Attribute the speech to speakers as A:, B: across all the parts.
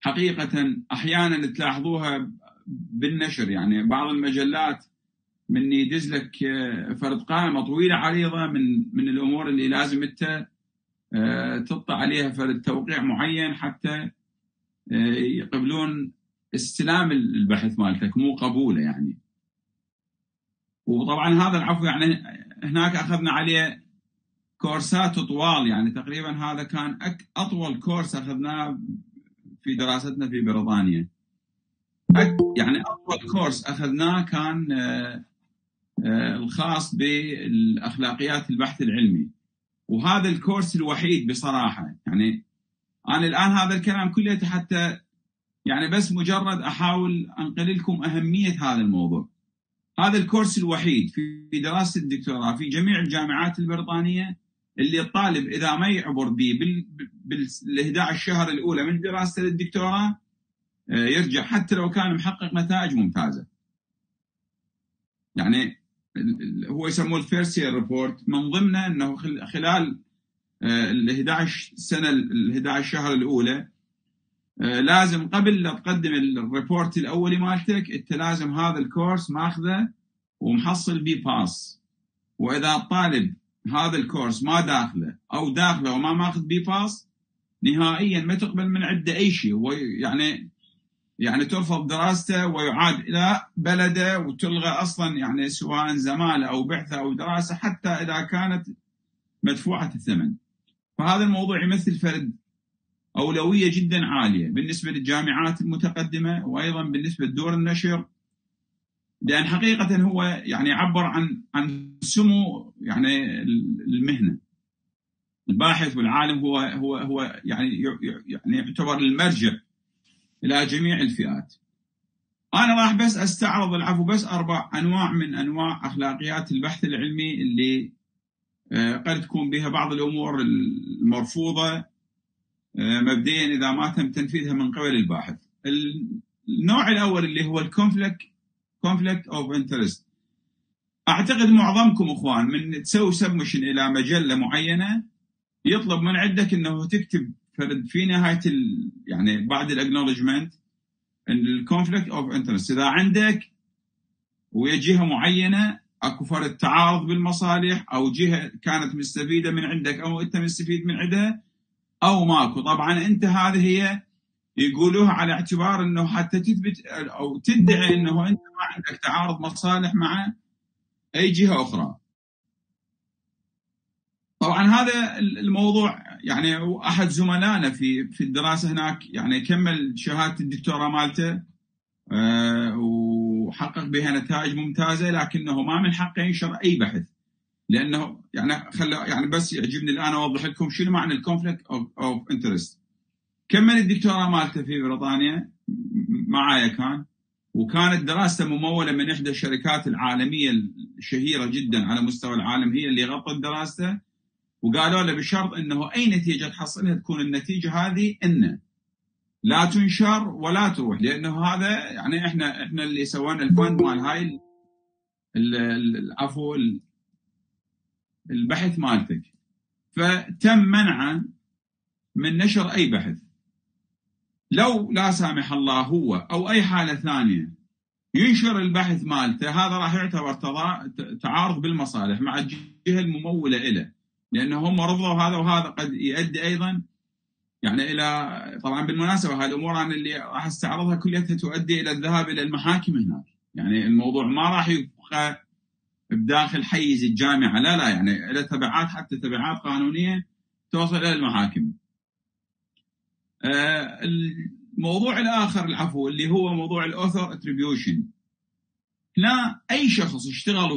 A: حقيقة أحيانا تلاحظوها بالنشر، يعني بعض المجلات من يدز لك فرد قائمة طويلة عريضة من الأمور اللي لازم أنت تطلع عليها فرد توقيع معين حتى يقبلون استلام البحث مالتك، مو قبوله يعني. وطبعا هذا العفو يعني هناك أخذنا عليه كورسات طوال، يعني تقريبا هذا كان أطول كورس أخذناه في دراستنا في بريطانيا. يعني أطول كورس أخذناه كان الخاص بالأخلاقيات البحث العلمي، وهذا الكورس الوحيد بصراحة. يعني أنا الآن هذا الكلام كله حتى يعني بس مجرد أحاول أنقل لكم أهمية هذا الموضوع. هذا الكورس الوحيد في دراسة الدكتوراه في جميع الجامعات البريطانية اللي الطالب إذا ما يعبر به بال11 شهر الأولى من دراسة الدكتوراه يرجع حتى لو كان محقق نتائج ممتازة. يعني هو يسموه الفيرست يير ريبورت، من ضمنه أنه خلال ال11 سنة ال11 شهر الأولى لازم قبل لا تقدم الريبورت الأولي مالتك أنت لازم هذا الكورس ماخذه ومحصل بيه باس. وإذا الطالب هذا الكورس ما داخله أو داخله وما ماخذ بيه باس، نهائيا ما تقبل من عنده أي شيء، يعني ترفض دراسته ويعاد إلى بلده وتلغى أصلا، يعني سواء زمالة أو بعثة أو دراسة حتى إذا كانت مدفوعة الثمن. فهذا الموضوع يمثل فرد أولوية جدا عالية بالنسبة للجامعات المتقدمة، وأيضا بالنسبة لدور النشر، لأن حقيقة هو يعني يعبر عن سمو يعني المهنة. الباحث والعالم هو يعني يعتبر المرجع إلى جميع الفئات. أنا راح بس أستعرض العفو بس 4 أنواع من أنواع أخلاقيات البحث العلمي اللي قد تكون بها بعض الأمور المرفوضة مبدئيا إذا ما تم تنفيذها من قبل الباحث. النوع الأول اللي هو conflict of interest. أعتقد معظمكم أخوان من تسوي سبمشن إلى مجلة معينة يطلب من عندك أنه تكتب في نهاية يعني بعد الأكنولجمنت الكونفليكت أوف انترست. إذا عندك ويا جهة معينة أكو فرد تعارض بالمصالح، أو جهة كانت مستفيدة من عندك أو أنت مستفيد من عندها، أو ماكو. طبعا أنت هذه هي يقولوها على اعتبار أنه حتى تثبت أو تدعي أنه أنت ما عندك تعارض مصالح مع أي جهة أخرى. طبعا هذا الموضوع يعني أحد زملائنا في الدراسة هناك يعني كمل شهادة الدكتوراه مالته وحقق بها نتائج ممتازة، لكنه ما من حقه ينشر أي بحث، لأنه يعني بس يعجبني الآن أوضح لكم شنو معنى الكونفليكت أوف انترست. كمل الدكتوراه مالته في بريطانيا معايا كان، وكانت دراسته ممولة من إحدى الشركات العالمية الشهيرة جدا على مستوى العالم، هي اللي غطت دراسته، وقالوا له بشرط أنه أي نتيجة تحصلها تكون النتيجة هذه إنه لا تنشر ولا تروح، لأنه هذا يعني إحنا اللي سوينا الفند مال هاي العفو البحث مالتك. فتم منعه من نشر أي بحث. لو لا سامح الله هو أو أي حالة ثانية ينشر البحث مالته، هذا راح يعتبر تعارض بالمصالح مع الجهة الممولة إله، لأنه هم رفضوا هذا، وهذا قد يؤدي أيضا يعني إلى، طبعا بالمناسبة هذه الأمور أنا اللي راح استعرضها كلها تؤدي إلى الذهاب إلى المحاكم هناك. يعني الموضوع ما راح يبقى بداخل حيز الجامعة، لا يعني له تبعات، حتى تبعات قانونية توصل إلى المحاكم. الموضوع الآخر العفو اللي هو موضوع الأوثر اتريبيوشن. لا أي شخص اشتغل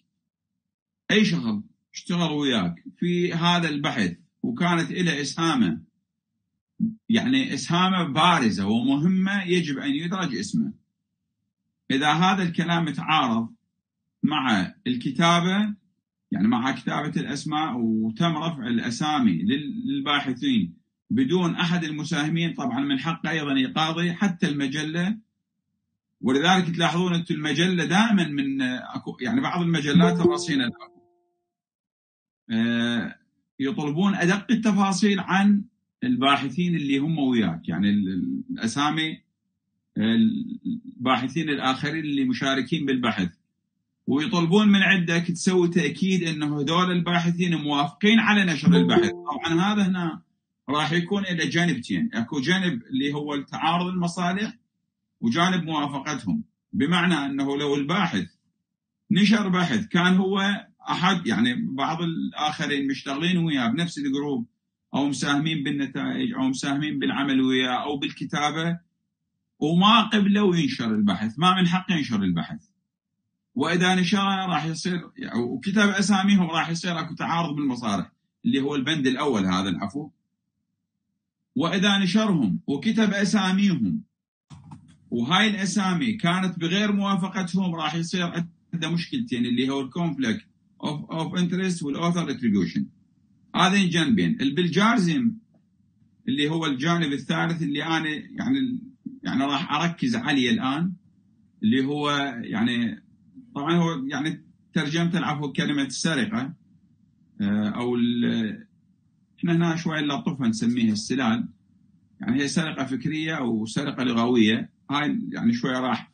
A: وياك في هذا البحث وكانت له إسهامه، يعني إسهامه بارزة ومهمة، يجب أن يدرج اسمه. إذا هذا الكلام يتعارض مع الكتابة، يعني مع كتابة الأسماء، وتم رفع الأسامي للباحثين بدون أحد المساهمين، طبعا من حقه أيضا يقاضي حتى المجلة. ولذلك تلاحظون أنتم المجلة دائما من يعني بعض المجلات الرصينة يطلبون أدق التفاصيل عن الباحثين اللي هم وياك، يعني الأسامي الباحثين الآخرين اللي مشاركين بالبحث، ويطلبون من عندك تسوي تأكيد أنه هذول الباحثين موافقين على نشر البحث. طبعا هذا هنا راح يكون إلى جانبتين، اكو جانب اللي هو تعارض المصالح وجانب موافقتهم. بمعنى أنه لو الباحث نشر بحث كان هو أحد، يعني بعض الآخرين مشتغلين وياه بنفس الجروب أو مساهمين بالنتائج أو مساهمين بالعمل وياه أو بالكتابة، وما قبلوا ينشر البحث، ما من حقه ينشر البحث. وإذا نشره راح يصير وكتب أساميهم راح يصير أكو تعارض بالمصالح اللي هو البند الأول هذا العفو. وإذا نشرهم وكتب أساميهم وهاي الأسامي كانت بغير موافقتهم راح يصير عنده مشكلتين اللي هو الكونفليكت اوف انترست والاوثر اتريبيوشن. هذين جانبين. البلجارزم اللي هو الجانب الثالث اللي انا يعني راح اركز عليه الان، اللي هو يعني طبعا هو يعني ترجمت العفو كلمه السرقه او احنا هنا شوي نلطفها نسميها السلال، يعني هي سرقه فكريه او سرقه لغويه. هاي يعني شوي راح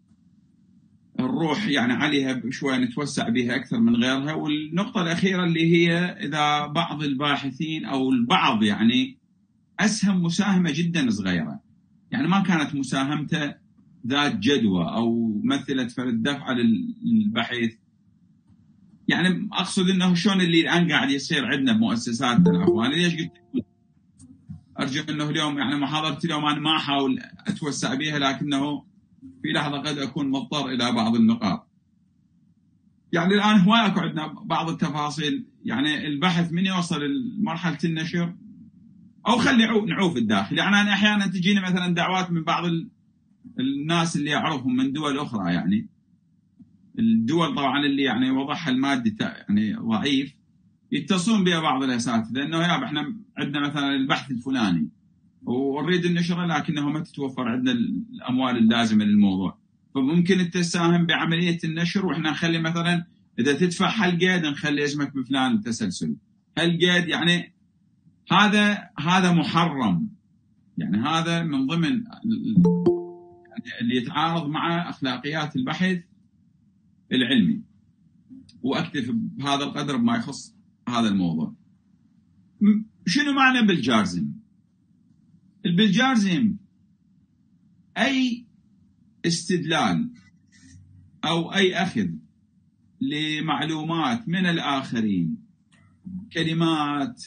A: نروح يعني عليها شوي نتوسع بها أكثر من غيرها. والنقطة الأخيرة اللي هي إذا بعض الباحثين أو البعض يعني أسهم مساهمة جدا صغيرة، يعني ما كانت مساهمته ذات جدوى أو مثلت فرد دفعة للبحث. يعني أقصد أنه شلون اللي الآن قاعد يصير عندنا بمؤسساتنا العفو. أنا ليش قلت أرجو أنه اليوم يعني محاضرتي اليوم أنا ما أحاول أتوسع بها، لكنه في لحظة قد أكون مضطر إلى بعض النقاط. يعني الآن هو أكو عندنا بعض التفاصيل، يعني البحث من يوصل لمرحلة النشر أو خلي نعوف الداخل. يعني أنا أحيانا تجيني مثلا دعوات من بعض الناس اللي أعرفهم من دول أخرى، يعني الدول طبعا اللي يعني وضعها المادي يعني ضعيف، يتصلون بها بعض الأساتذة إنه يا إحنا عندنا مثلا البحث الفلاني ونريد النشر لكنه ما تتوفر عندنا الأموال اللازمة للموضوع، فممكن تساهم بعملية النشر وإحنا نخلي مثلا إذا تدفع هالقيد نخلي اسمك بفلان التسلسل هالقيد. يعني هذا محرم، يعني هذا من ضمن يعني اللي يتعارض مع أخلاقيات البحث العلمي. وأكتفي بهذا القدر بما يخص هذا الموضوع. شنو معنى بالجارزم؟ البلجارزم أي استدلال أو أي أخذ لمعلومات من الآخرين، كلمات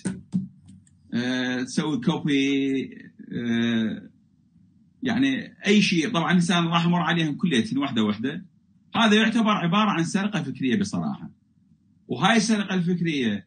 A: تسوي كوبي يعني أي شيء. طبعا الإنسان راح يمر عليهم كليتين واحدة واحدة. هذا يعتبر عبارة عن سرقة فكرية بصراحة. وهاي السرقة الفكرية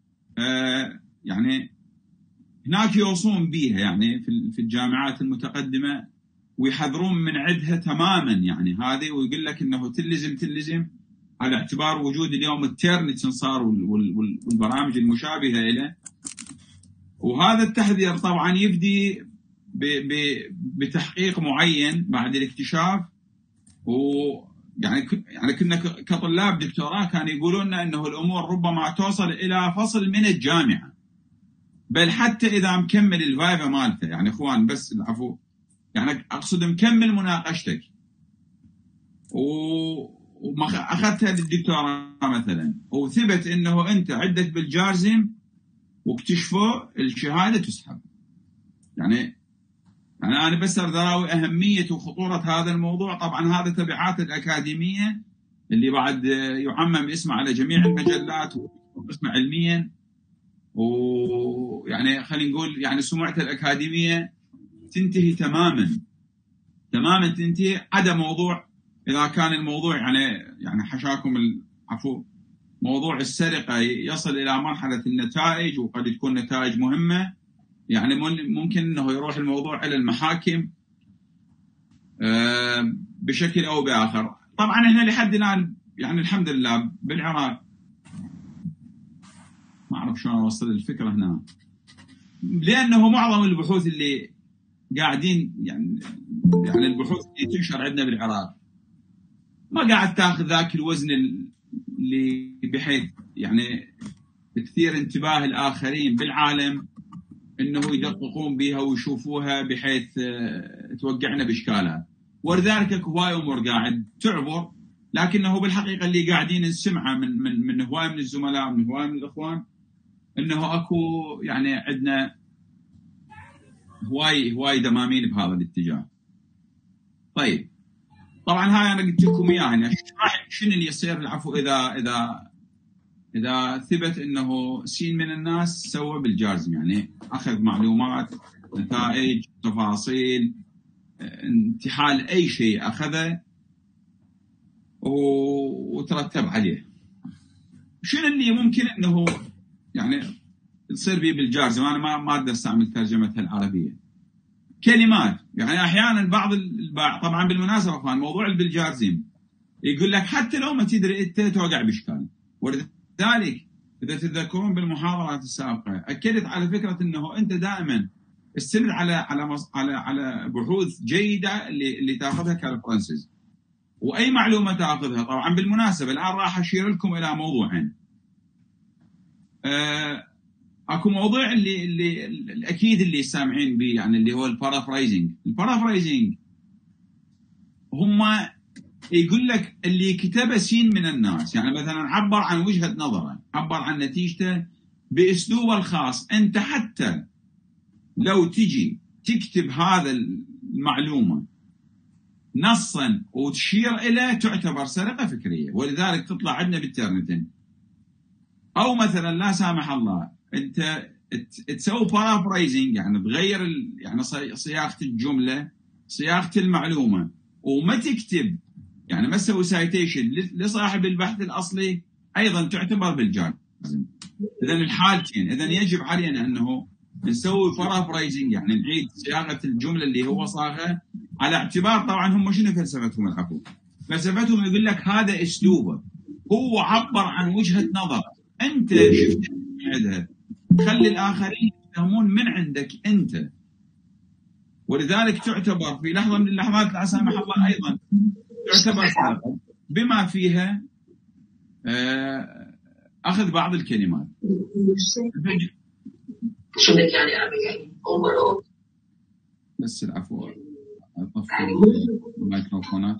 A: يعني هناك يوصون بيها يعني في الجامعات المتقدمة ويحذرون من عدها تماما. يعني هذه ويقول لك انه تلزم على اعتبار وجود اليوم التيرنت صار والبرامج المشابهة له. وهذا التحذير طبعا يبدي بتحقيق معين بعد الاكتشاف. ويعني كنا كطلاب دكتوراه كانوا يقولون لنا انه الامور ربما توصل الى فصل من الجامعة، بل حتى إذا مكمل الفايفا مالته. يعني إخوان بس العفو، يعني أقصد مكمل مناقشتك وأخذتها للدكتوراه مثلا وثبت أنه أنت عندك بالجارزم واكتشفوا الشهادة تسحب. يعني أنا بس أراوي أهمية وخطورة هذا الموضوع. طبعا هذا تبعات الأكاديمية اللي بعد يعمم اسمه على جميع المجلات واسمه علميا. ويعني خلينا نقول يعني سمعة الأكاديمية تنتهي تماما تنتهي عدا موضوع إذا كان الموضوع يعني حشاكم العفو موضوع السرقة يصل إلى مرحلة النتائج، وقد تكون نتائج مهمة. يعني ممكن أنه يروح الموضوع إلى المحاكم بشكل أو بآخر. طبعا إحنا لحد الآن يعني الحمد لله بالعراق ما أعرف شلون أوصل الفكرة هنا، لأنه معظم البحوث اللي قاعدين يعني البحوث اللي تنشر عندنا بالعراق ما قاعد تاخذ ذاك الوزن اللي بحيث يعني تثير انتباه الآخرين بالعالم انه يدققون بها ويشوفوها بحيث توقعنا باشكالها. ولذلك اكو هواي امور قاعد تعبر، لكنه بالحقيقه اللي قاعدين نسمعه من هواي من الزملاء ومن هواي من الاخوان انه اكو يعني عندنا هواي دمامين بهذا الاتجاه. طيب طبعا هاي انا قلت لكم اياها يعني شنو اللي يصير العفو اذا ثبت انه سين من الناس سوى بالجارزم، يعني اخذ معلومات، نتائج، تفاصيل، انتحال اي شيء اخذه وترتب عليه. شنو اللي ممكن انه يعني تصير به بالجارزم؟ انا ما اقدر استعمل ترجمتها العربيه. كلمات يعني احيانا بعض طبعا بالمناسبه اخوان موضوع بالجارزم يقول لك حتى لو ما تدري انت توقع باشكال. ولذلك اذا تتذكرون بالمحاضرات السابقه اكدت على فكره انه انت دائما استند على بحوث جيده اللي تاخذها كرفرنسز، واي معلومه تاخذها. طبعا بالمناسبه الان راح اشير لكم الى موضوعين. اكو موضوع اللي الاكيد اللي سامعين به يعني اللي هو البارافرايزنج. البارافرايزنج هم يقول لك اللي كتبه سين من الناس، يعني مثلا عبر عن وجهة نظره، عبر عن نتيجته باسلوبه الخاص. انت حتى لو تجي تكتب هذا المعلومه نصا وتشير اليه تعتبر سرقه فكريه، ولذلك تطلع عندنا بالترنتين. او مثلا لا سامح الله انت تسوي بارافرايزنج، يعني تغير يعني صياغه الجمله، صياغه المعلومه، وما تكتب يعني ما تسوي سايتيشن لصاحب البحث الاصلي، ايضا تعتبر بالجارزم. اذا الحالتين، اذا يجب علينا انه نسوي بارافرايزنج، يعني نعيد صياغه الجمله اللي هو صاغها، على اعتبار طبعا هم شنو فلسفتهم العفو؟ فلسفتهم يقول لك هذا اسلوبه، هو عبر عن وجهه نظر، انت شفت عندها، خلي الاخرين يفهمون من عندك انت. ولذلك تعتبر في لحظه من اللحظات لا سامح الله ايضا تعتبر سرقه، بما فيها اخذ بعض الكلمات. بس العفو اطفي الميكروفونات.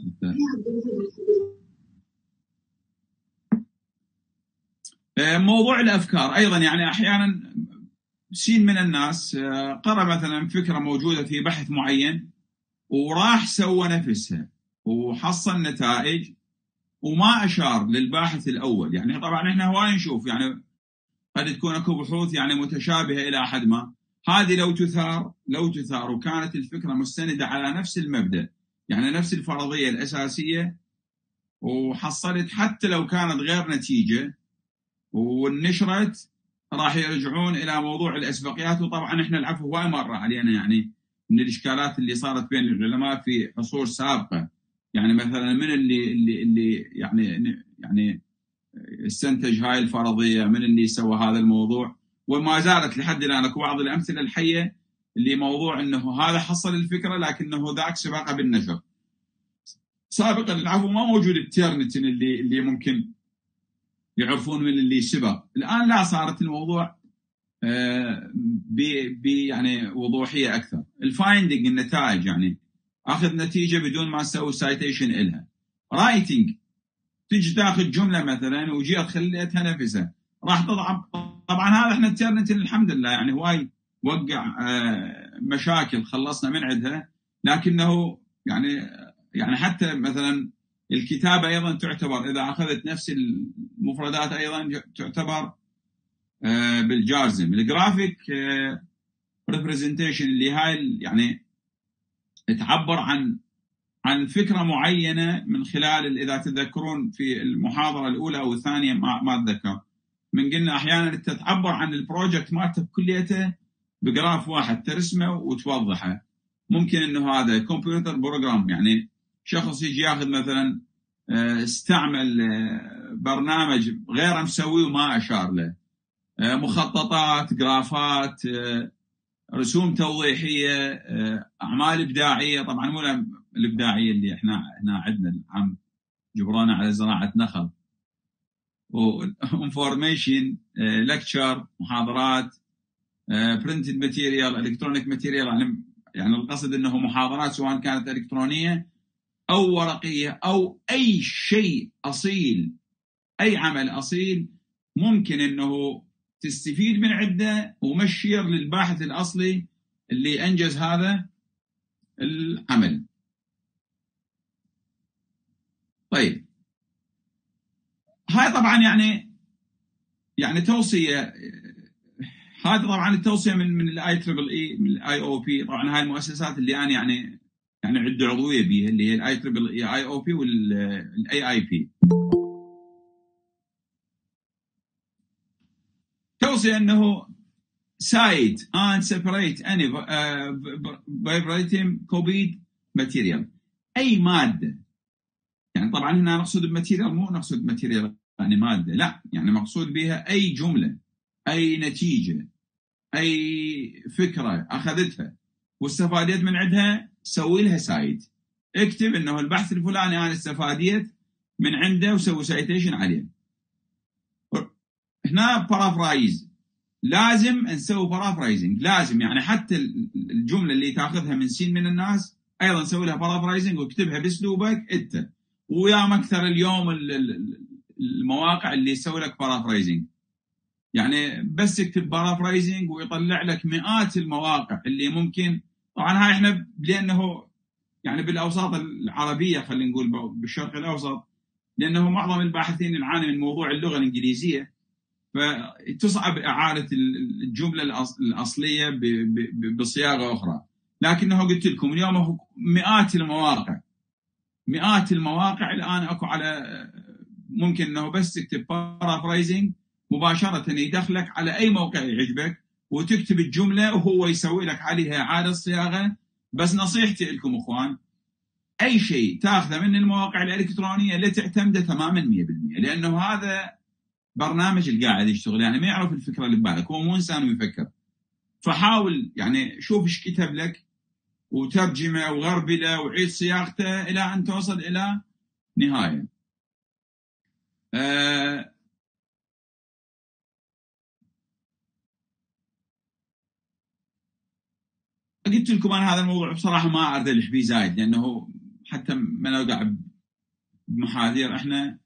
A: موضوع الافكار ايضا، يعني احيانا سين من الناس قرأ مثلا فكره موجوده في بحث معين وراح سوى نفسها وحصل نتائج وما اشار للباحث الاول. يعني طبعا احنا هواي نشوف يعني قد تكون اكو بحوث يعني متشابهه الى حد ما، هذه لو تثار وكانت الفكره مستنده على نفس المبدا، يعني نفس الفرضيه الاساسيه، وحصلت حتى لو كانت غير نتيجه والنشرت، راح يرجعون الى موضوع الاسبقيات. وطبعا احنا العفو هواي مره علينا يعني من الاشكالات اللي صارت بين العلماء في عصور سابقه، يعني مثلا من اللي يعني استنتج هاي الفرضيه، من اللي سوى هذا الموضوع، وما زالت لحد الان اكو بعض الامثله الحيه اللي موضوع انه هذا حصل الفكره لكنه ذاك سبقها بالنشر. سابقا العفو ما موجود التيرنتين اللي ممكن يعرفون من اللي سبق. الان لا، صارت الموضوع يعني وضوحيه اكثر. الفايندنج النتائج، يعني اخذ نتيجه بدون ما اسوي سايتيشن الها. رايتنج تيجي تاخذ جمله مثلا وجيت خليتها نفسها راح تضعف. طبعا هذا احنا الترنتين الحمد لله يعني هواي وقع مشاكل خلصنا من عندها، لكنه يعني حتى مثلا الكتابه ايضا تعتبر اذا اخذت نفس المفردات ايضا تعتبر بالجارزم. الجرافيك ريبريزنتيشن اللي هاي يعني تعبر عن فكره معينه من خلال، اذا تذكرون في المحاضره الاولى او الثانيه ما اتذكر، من قلنا احيانا انت تعبر عن البروجكت مالتك كليته بجراف واحد ترسمه وتوضحه. ممكن انه هذا كمبيوتر بروجرام، يعني شخص يجي ياخذ مثلا استعمل برنامج غير مسويه وما اشار له، مخططات، جرافات، رسوم توضيحيه، اعمال ابداعيه. طبعا مو الابداعيه اللي احنا عندنا العام جبرانا على زراعه نخل، وانفورميشن، لكتشر، محاضرات، برنتد ماتيريال، الكترونيك ماتيريال، يعني القصد انه محاضرات سواء كانت الكترونيه او ورقيه او اي شيء اصيل، اي عمل اصيل ممكن انه تستفيد من عده ومشير للباحث الاصلي اللي انجز هذا العمل. طيب هاي طبعا يعني توصيه، هذا طبعا التوصيه من الاي تريبل اي، من الاي او بي. طبعا هاي المؤسسات اللي انا يعني عده عضويه بها، اللي هي الاي تريبل اي، اي او بي، والاي اي بي. توصيه انه cite and separate any vibrating copied material، اي ماده. يعني طبعا هنا نقصد بماتيريال مو نقصد ماتيريال يعني ماده، لا، يعني مقصود بها اي جمله، اي نتيجه، اي فكره اخذتها واستفادت من عندها، سوي لها سايت، اكتب انه البحث الفلاني انا استفاديت من عنده وسوي سايتيشن عليه. هنا بارافرايز، لازم نسوي بارافرايزنج، لازم يعني حتى الجمله اللي تاخذها من سين من الناس ايضا سوي لها بارافرايزنج واكتبها باسلوبك انت. ويا اكثر اليوم المواقع اللي يسوي لك بارافرايزنج، يعني بس اكتب بارافرايزنج ويطلع لك مئات المواقع اللي ممكن. طبعا هاي احنا لانه يعني بالاوساط العربيه، خلينا نقول بالشرق الاوسط، لانه معظم الباحثين يعاني من موضوع اللغه الانجليزيه، فتصعب اعاده الجمله الاصليه بصياغه اخرى. لكنه قلت لكم اليوم مئات المواقع الان اكو على، ممكن انه بس تكتب بارافرايزنج مباشره يدخلك على اي موقع يعجبك وتكتب الجمله وهو يسوي لك عليها اعاده صياغه. بس نصيحتي لكم اخوان، اي شيء تاخذه من المواقع الالكترونيه لا تعتمده تماما 100%، لانه هذا برنامج اللي قاعد يشتغل، يعني ما يعرف الفكره اللي ببالك، هو مو انسان ويفكر. فحاول يعني شوف ايش كتب لك وترجمه وغربله وعيد صياغته الى ان توصل الى نهايه. قلت لكم انا هذا الموضوع بصراحه ما اردلح به زايد، لانه حتى ما نوقع بمحاذير احنا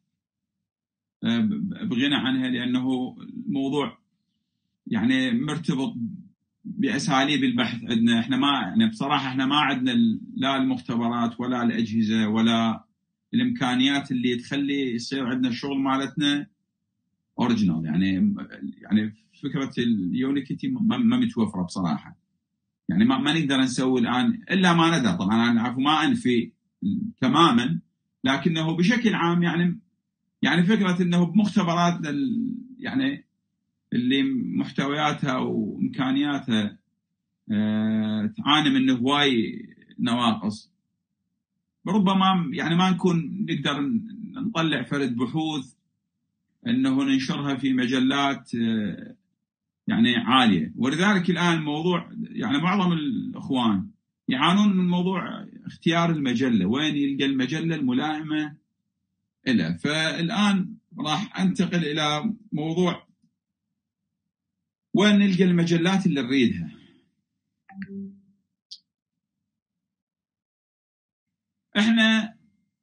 A: بغنى عنها، لانه الموضوع يعني مرتبط باساليب البحث عندنا. احنا ما يعني بصراحه احنا ما عندنا لا المختبرات ولا الاجهزه ولا الامكانيات اللي تخلي يصير عندنا الشغل مالتنا اوريجينال. يعني فكره اليونيكيتي ما متوفره بصراحه. يعني ما نقدر نسوي الان الا ما ندر. طبعا انا عارف ما انفي تماما، لكنه بشكل عام يعني فكره انه بمختبرات يعني اللي محتوياتها وامكانياتها تعاني من هواي نواقص، ربما يعني ما نكون نقدر نطلع فرد بحوث انه ننشرها في مجلات يعني عاليه. ولذلك الان الموضوع يعني معظم الاخوان يعانون من موضوع اختيار المجله، وين يلقى المجله الملائمه له. فالان راح انتقل الى موضوع وين نلقى المجلات اللي نريدها. احنا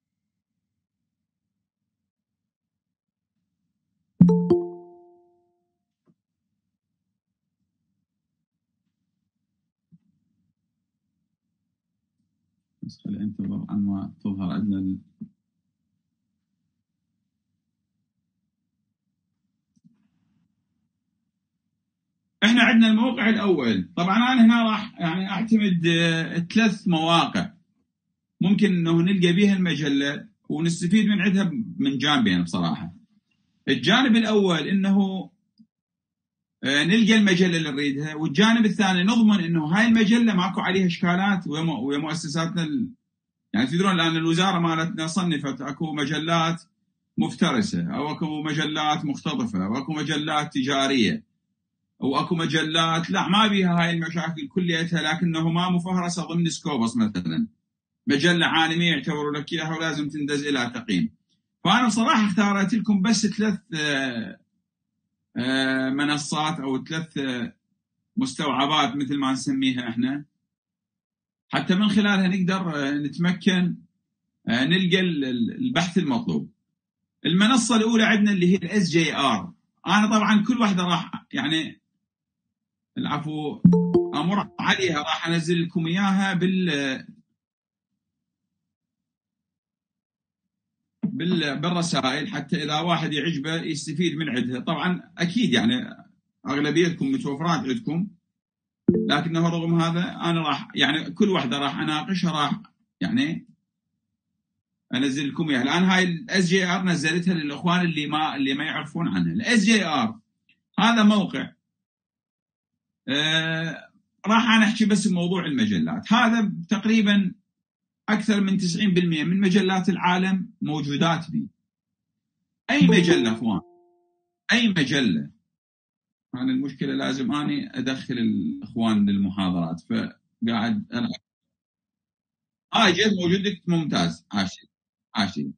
A: بس خلينا ننتظر عن ما تظهر عندنا احنا عندنا الموقع الاول. طبعا انا هنا راح يعني اعتمد 3 مواقع ممكن انه نلقى بها المجله ونستفيد من عندها من جانبين بصراحه. الجانب الاول انه نلقى المجله اللي نريدها، والجانب الثاني نضمن انه هاي المجله ماكو عليها اشكالات. ويا مؤسساتنا يعني تدرون الان الوزاره مالتنا صنفت اكو مجلات مفترسه، او اكو مجلات مختطفه، او اكو مجلات تجاريه، او اكو مجلات لا ما بيها هاي المشاكل كليتها، لكنه ما مفهرسه ضمن سكوبس مثلا، مجله عالميه يعتبروا لك اياها ولازم تندز الى تقييم. فانا بصراحه اختارت لكم بس 3 منصات او 3 مستوعبات مثل ما نسميها احنا، حتى من خلالها نقدر نتمكن نلقى البحث المطلوب. المنصه الاولى عندنا اللي هي الاس جي ار. انا طبعا كل واحده راح يعني العفو امر عليها، راح انزل لكم اياها بالرسائل، حتى اذا واحد يعجبه يستفيد من عندها. طبعا اكيد يعني اغلبيتكم متوفرات عندكم، لكنه رغم هذا انا راح يعني كل واحده راح اناقشها، راح يعني انزل لكم اياها. الان هاي الاس جي ار نزلتها للاخوان اللي ما يعرفون عنها. الاس جي ار هذا موقع راح انا احكي بس بموضوع المجلات. هذا تقريبا اكثر من 90% من مجلات العالم موجودات به. اي مجله اخوان، اي مجله. انا المشكله لازم اني ادخل الاخوان للمحاضرات، فقاعد العب. جد موجود، ممتاز، عاشي.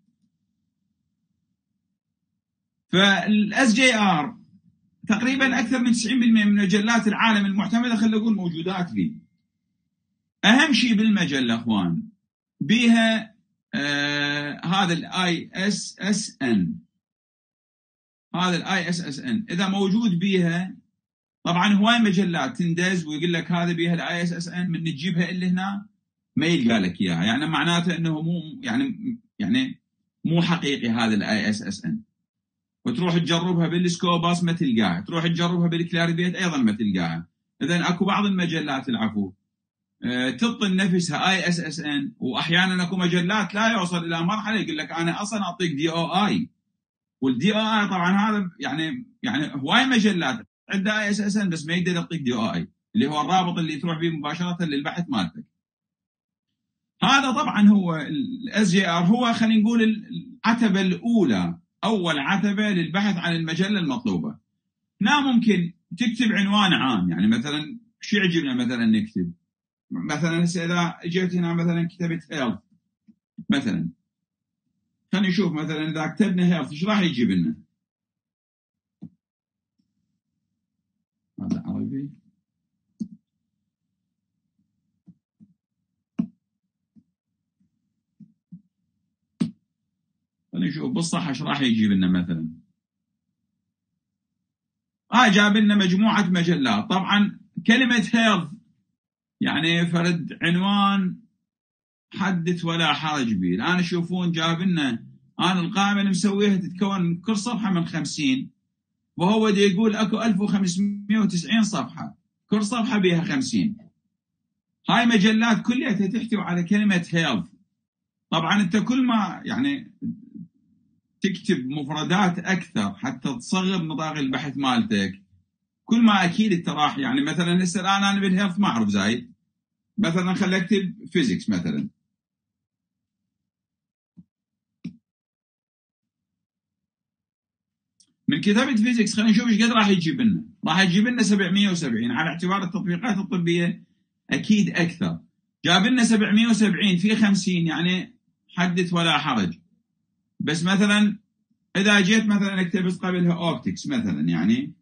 A: فالاس جي ار تقريبا اكثر من 90% من مجلات العالم المعتمده خلينا نقول موجودات فيه. اهم شيء بالمجله اخوان بها هذا الاي اس اس ان. هذا الاي اس اس ان اذا موجود بها، طبعا هواي مجلات تندز ويقول لك هذا بها الاي اس اس ان، من تجيبها اللي هنا ما يلقى لك اياها، يعني معناته انه مو يعني مو حقيقي هذا الاي اس اس ان. وتروح تجربها بالسكوباس ما تلقاها، تروح تجربها بالكلاريبيت ايضا ما تلقاها. اذا اكو بعض المجلات العفو تبطن نفسها اي اس اس ان، واحيانا اكو مجلات لا يوصل الى مرحله يقول لك انا اصلا اعطيك دي او اي. والدي او اي طبعا هذا يعني هواي مجلات عندها اي اس اس ان بس ما يقدر يعطيك دي او اي، اللي هو الرابط اللي تروح به مباشره للبحث مالتك. هذا طبعا هو الاس جي ار، هو خلينا نقول العتبه الاولى، اول عتبه للبحث عن المجله المطلوبه. هنا ممكن تكتب عنوان عام، يعني مثلا شو يعجبنا مثلا نكتب مثلا اذا جيت هنا مثلا كتبت هيلث مثلا، خلينا نشوف مثلا اذا كتبنا هيلث ايش راح يجيب لنا. هذا عربي. خلينا نشوف بالصح ايش راح يجيب لنا مثلا. جاب لنا مجموعه مجلات. طبعا كلمه هيلث يعني فرد عنوان حدث ولا حرج به. الان تشوفون جاب لنا، انا القائمه اللي مسويها تتكون من كل صفحه من 50، وهو دي يقول اكو 1590 صفحه، كل صفحه بها 50. هاي مجلات كلها تحتوي على كلمه هيلث. طبعا انت كل ما يعني تكتب مفردات اكثر حتى تصغر نطاق البحث مالتك، كل ما اكيد انت راح يعني مثلا هسه الان انا بالهيلث ما اعرف زايد، مثلا خلي اكتب فيزيكس مثلا. من كتابة فيزيكس خلينا نشوف ايش قد راح يجيب لنا. راح يجيب لنا 770 على اعتبار التطبيقات الطبية اكيد اكثر. جاب لنا 770 في 50 يعني حدث ولا حرج. بس مثلا اذا جيت مثلا اكتب قبلها اوبتكس مثلا، يعني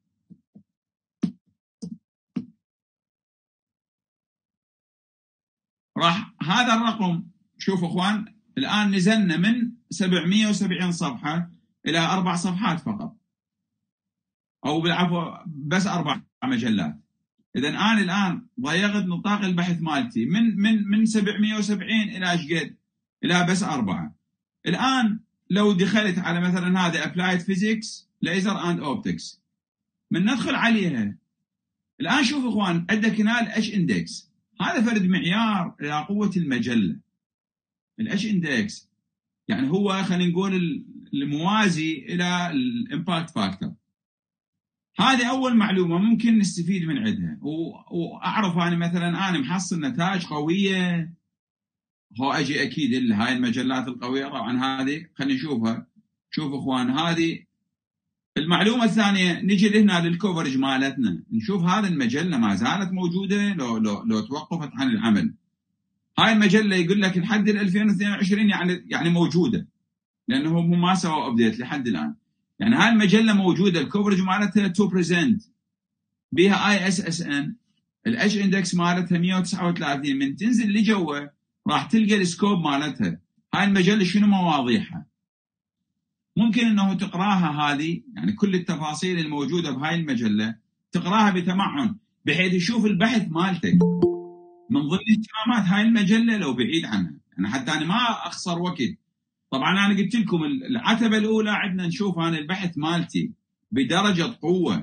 A: راح هذا الرقم. شوفوا اخوان الان نزلنا من 770 صفحة الى 4 صفحات فقط، او بالعفو بس 4 مجلات. اذا انا الان ضيقت نطاق البحث مالتي من 770 الى ايش قد؟ الى بس 4. الان لو دخلت على مثلا هذا ابلايد فيزيكس ليزر اند اوبتكس، من ندخل عليها الان شوف اخوان عندك هنا الاتش اندكس. هذا فرد معيار الى قوه المجله. الاتش اندكس يعني هو خلينا نقول الموازي الى الامباكت فاكتور. هذه أول معلومة ممكن نستفيد من عندها، وأعرف أنا مثلا أنا محصل نتائج قوية. هو أجي أكيد هاي المجلات القوية طبعا هذه خلينا نشوفها. شوف إخوان هذه المعلومة الثانية. نجي لهنا للكوفرج مالتنا نشوف هذه المجلة ما زالت موجودة لو توقفت عن العمل. هاي المجلة يقول لك لحد 2022 يعني موجودة، لأنه هم ما سووا أبديت لحد الآن. يعني هاي المجلة موجودة، الكوفرج مالتها تو بريزنت. بها اي اس اس ان، الاتش اندكس مالتها 139. من تنزل لجوا راح تلقى السكوب مالتها. هاي المجله شنو مواضيعها؟ ممكن انه تقراها هذه، يعني كل التفاصيل الموجوده بهاي المجله تقراها بتمعن، بحيث يشوف البحث مالتك من ضمن اهتمامات هاي المجله لو بعيد عنها، يعني حتى انا ما اخسر وقت. طبعا انا قلت لكم العتبه الاولى عندنا نشوف انا البحث مالتي بدرجه قوه،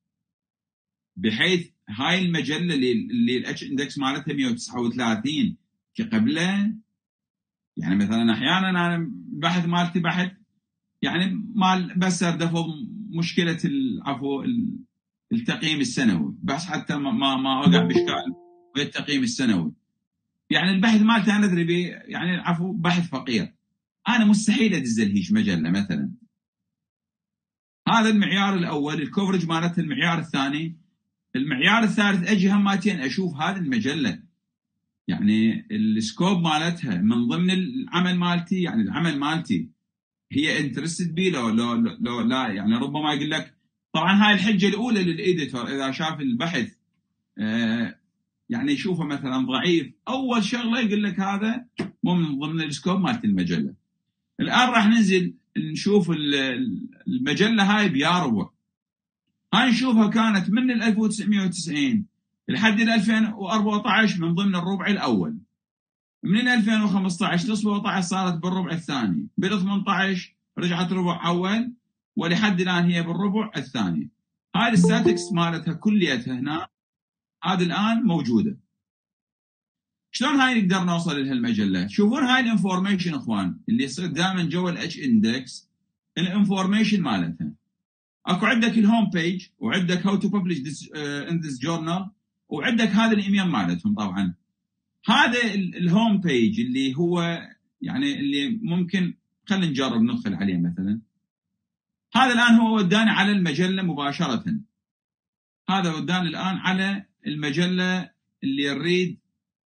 A: بحيث هاي المجله اللي الاتش اندكس مالتها 139 كقبله. يعني مثلا احيانا انا البحث مالتي بحث يعني مال بس اردفض مشكله العفو التقييم السنوي، بس حتى ما اوقع باشكال بالتقييم السنوي. يعني البحث مالتي انا ادري يعني العفو بحث فقير، انا مستحيل ادز هيج مجله مثلا. هذا المعيار الاول، الكوفرج مالتها. المعيار الثاني، المعيار الثالث، اجي هماتين اشوف هذه المجله يعني السكوب مالتها من ضمن العمل مالتي، يعني العمل مالتي هي انترستد بي لو لا. يعني ربما يقول لك طبعا هاي الحجه الاولى للايديتور اذا شاف البحث يعني يشوفه مثلا ضعيف، اول شغله يقول لك هذا مو من ضمن السكوب مالت المجله. الان راح ننزل نشوف المجله هاي بياروه. هاي نشوفها كانت من 1990 لحد 2014 من ضمن الربع الاول. من 2015 ل 17 صارت بالربع الثاني، بال 18 رجعت ربع اول، ولحد الان هي بالربع الثاني. هاي الستاتكس مالتها كليتها هنا هذه الان موجوده. شلون هاي نقدر نوصل لها المجله؟ شوفون هاي الانفورميشن اخوان اللي يصير دائما جوا الاتش اندكس، الانفورميشن مالتها اكو عندك الهوم بيج، وعندك هاو تو ببلش ان ذيس جورنال، وعندك هذا الايميل مالتهم. طبعا هذا الهوم بيج اللي هو يعني اللي ممكن خلينا نجرب ندخل عليه مثلا. هذا الان هو وداني على المجله مباشره، هذا وداني الان على المجله اللي نريد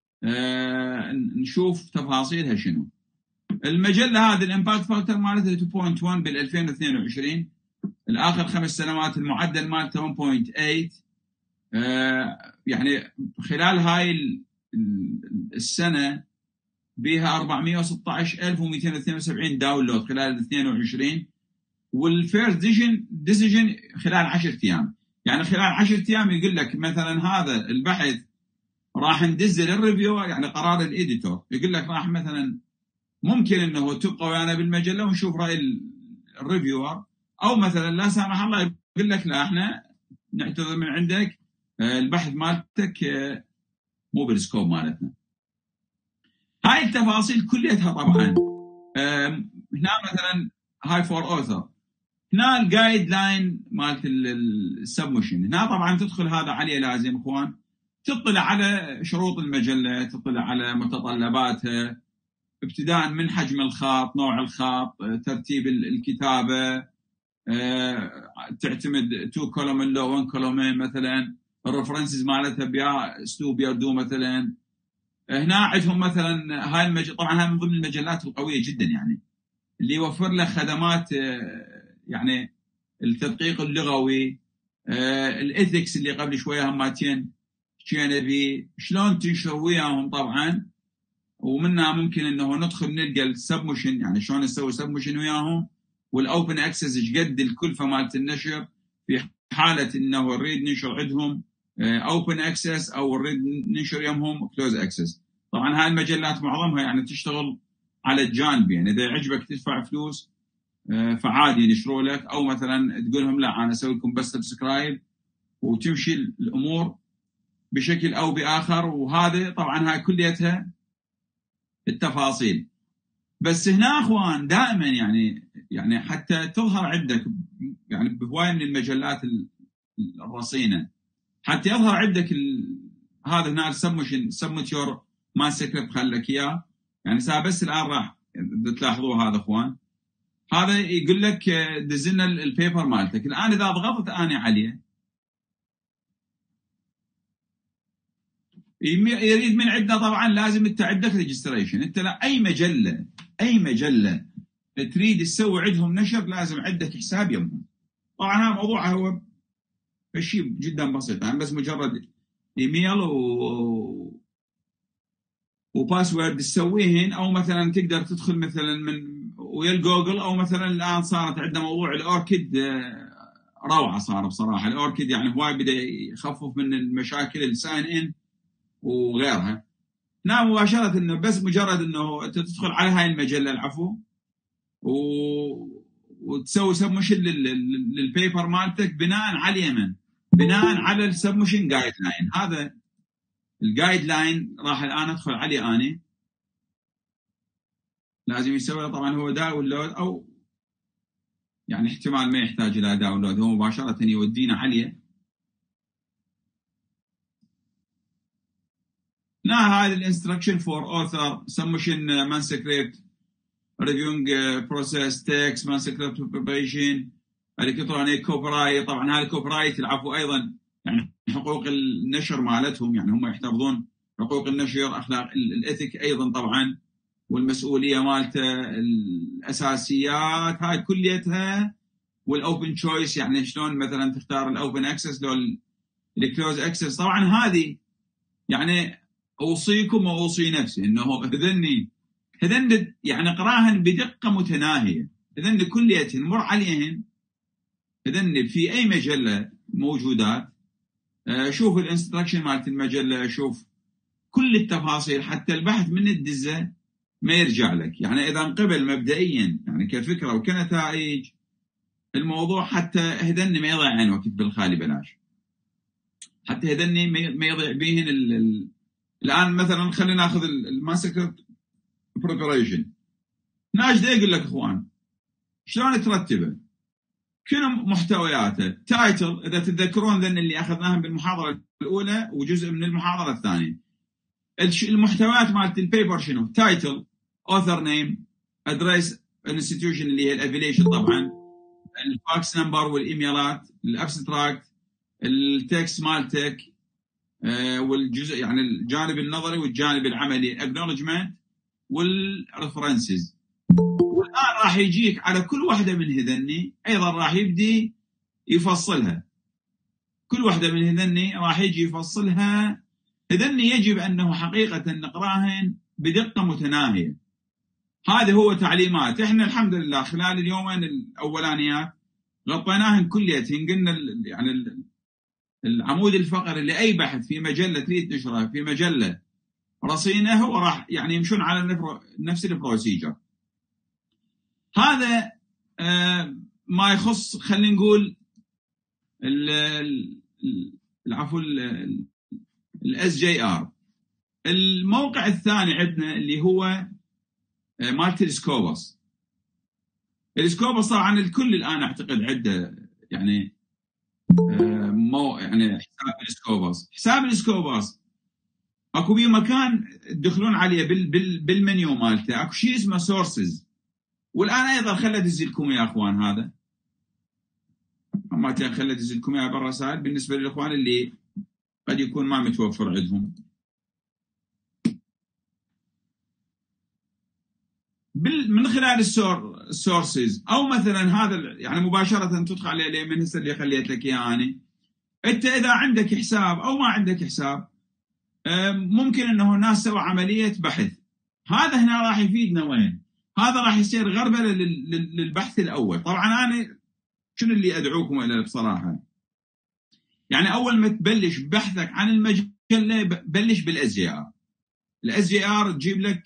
A: نشوف تفاصيلها شنو. المجله هذه الامباكت فاكتور مالتها 2.1 بال 2022، الاخر 5 سنوات المعدل مالته 1.8. يعني خلال هاي السنه بها 416,272 داونلود خلال 22، والفيرست ديسيجن خلال 10 ايام. يعني خلال 10 ايام يقول لك مثلا هذا البحث راح ندزل الريفيو، يعني قرار الايديتور يقول لك راح مثلا ممكن انه تبقى ويانا بالمجله ونشوف راي الريفيور، او مثلا لا سامح الله يقول لك لا احنا نعتذر من عندك البحث مالتك مو بالسكوب مالتنا. هاي التفاصيل كلها طبعا هنا مثلا هاي فور اوثر، هنا الجايد لاين مالت السبمشن. هنا طبعا تدخل هذا عليه لازم اخوان تطلع على شروط المجله، تطلع على متطلباتها ابتداء من حجم الخط، نوع الخط، ترتيب الكتابه، تعتمد 2 كولوم لو 1 كولومين مثلا، الريفرنسز مالتها بيا اسلوب يردو مثلا. هنا عندهم مثلا هاي طبعا هاي من ضمن المجلات القويه جدا يعني اللي يوفر له خدمات يعني التدقيق اللغوي، الاثكس اللي قبل شويه هماتين شينا بي شلون تنشر وياهم طبعا، ومنها ممكن انه ندخل نلقى السبمشن يعني شلون نسوي سبمشن وياهم، والاوبن اكسس ايش قد الكلفه مالت النشر في حاله انه نريد ننشر عندهم اوبن اكسس او نريد ننشر يمهم كلوز اكسس. طبعا هاي المجلات معظمها يعني تشتغل على الجانب، يعني اذا عجبك تدفع فلوس فعادي ينشروا لك، او مثلا تقول لهم لا انا اسوي لكم بس سبسكرايب وتمشي الامور بشكل او باخر. وهذا طبعا هاي كليتها التفاصيل. بس هنا اخوان دائما يعني حتى تظهر عندك يعني بهوايه من المجلات الرصينه، حتى يظهر عندك هذا هنا السبمشن سبمت يور ما سكريبت خلك اياه. يعني بس الان راح تلاحظوه هذا اخوان، هذا يقول لك دزلنا البيبر مالتك. الان اذا ضغطت اني عليه يريد من عندنا طبعا لازم انت عندك ريجستريشن. انت لا اي مجله تريد تسوي عندهم نشر لازم عندك حساب يمهم. طبعا هذا موضوع هو فالشيء جدا بسيط، يعني بس مجرد ايميل وباسورد تسويهن، او مثلا تقدر تدخل مثلا من ويا الجوجل، او مثلا الان صارت عندنا موضوع الاوركيد، روعه صار بصراحه الاوركيد، يعني هواي بدا يخفف من المشاكل الساين ان وغيرها. نعم مباشره انه بس مجرد انه انت تدخل على هاي المجله العفو و... وتسوي سبمشن للبيبر مالتك بناء على اليمن، بناء على السبمشن جايد لاين. هذا الجايد لاين راح الان ادخل عليه انا، لازم يسوي طبعا هو داونلود، او يعني احتمال ما يحتاج الى داونلود، هو مباشره يودينا عليه. لا هذه الانستركشن فور اوثر سبمشن مانسكريبت ريفيونج بروسيس تكست مانسكريبت بريبريشن الكترونيك كوبرايت. طبعا هذا الكوبرايت العفو ايضا يعني حقوق النشر مالتهم، يعني هم يحتفظون حقوق النشر، اخلاق الاثيك ايضا طبعا، والمسؤوليه مالته، الاساسيات هاي كليتها، والاوبن تشويس يعني شلون مثلا تختار الاوبن اكسس لو الكلوز اكسس. طبعا هذه يعني اوصيكم واوصي نفسي انه هذن يعني اقراهن بدقه متناهيه، هذن كليتهن مر عليهن، هذن في اي مجله موجودات، شوف الانستركشن مالت المجله، شوف كل التفاصيل، حتى البحث من الدزه ما يرجع لك. يعني اذا انقبل مبدئيا يعني كفكره وكنتائج الموضوع، حتى هذن ما يضيع عين وقت بالخالي بلاش، حتى هذن ما يضيع بيهن الان مثلا خلينا ناخذ الماسكر بريبريشن، ناجد يقول لك اخوان شلون ترتبه، شنو محتوياته، تايتل اذا تتذكرون ذن اللي اخذناهم بالمحاضره الاولى وجزء من المحاضره الثانيه. المحتويات مالت البيبر شنو؟ تايتل، اوثر نيم، ادريس انستتيوشن اللي هي الافيليشن طبعا، الفاكس نمبر والايميلات، الابستراكت، التكست مالتك، والجزء يعني الجانب النظري والجانب العملي، اكنولجمنت والريفرنسز. والان راح يجيك على كل واحده من هذني ايضا راح يبدي يفصلها، كل واحده من هذني راح يجي يفصلها. هذني يجب انه حقيقه نقراهن بدقه متناهيه. هذا هو تعليمات احنا الحمد لله خلال اليومين الاولانيات غطيناهن كليتهن، قلنا يعني العمود الفقري لاي بحث في مجله تريد تنشرها في مجله رصينه هو راح يعني يمشون على نفس البروسيجر. هذا ما يخص خلينا نقول العفو الاس جي ار. الموقع الثاني عندنا اللي هو مالت السكوبس. السكوبس طبعا الكل الان اعتقد عنده يعني يعني حساب السكوبس. حساب السكوبس اكو بيه مكان تدخلون عليه بالمنيو مالته، اكو شيء اسمه سورسز. والان ايضا خلت ادز لكم يا اخوان، هذا ما خلت ادز لكم اياه بالرسائل بالنسبه للاخوان اللي قد يكون ما متوفر عندهم. من خلال السورسز، او مثلا هذا يعني مباشره تدخل عليه من هسه اللي خليت لك اياه انا. انت اذا عندك حساب او ما عندك حساب، ممكن انه الناس سوى عمليه بحث، هذا هنا راح يفيدنا وين؟ هذا راح يصير غربله للبحث الاول. طبعا انا شنو اللي ادعوكم اليه بصراحه، يعني اول ما تبلش بحثك عن المجله بلش بالاس جي ار. الاس جي ار تجيب لك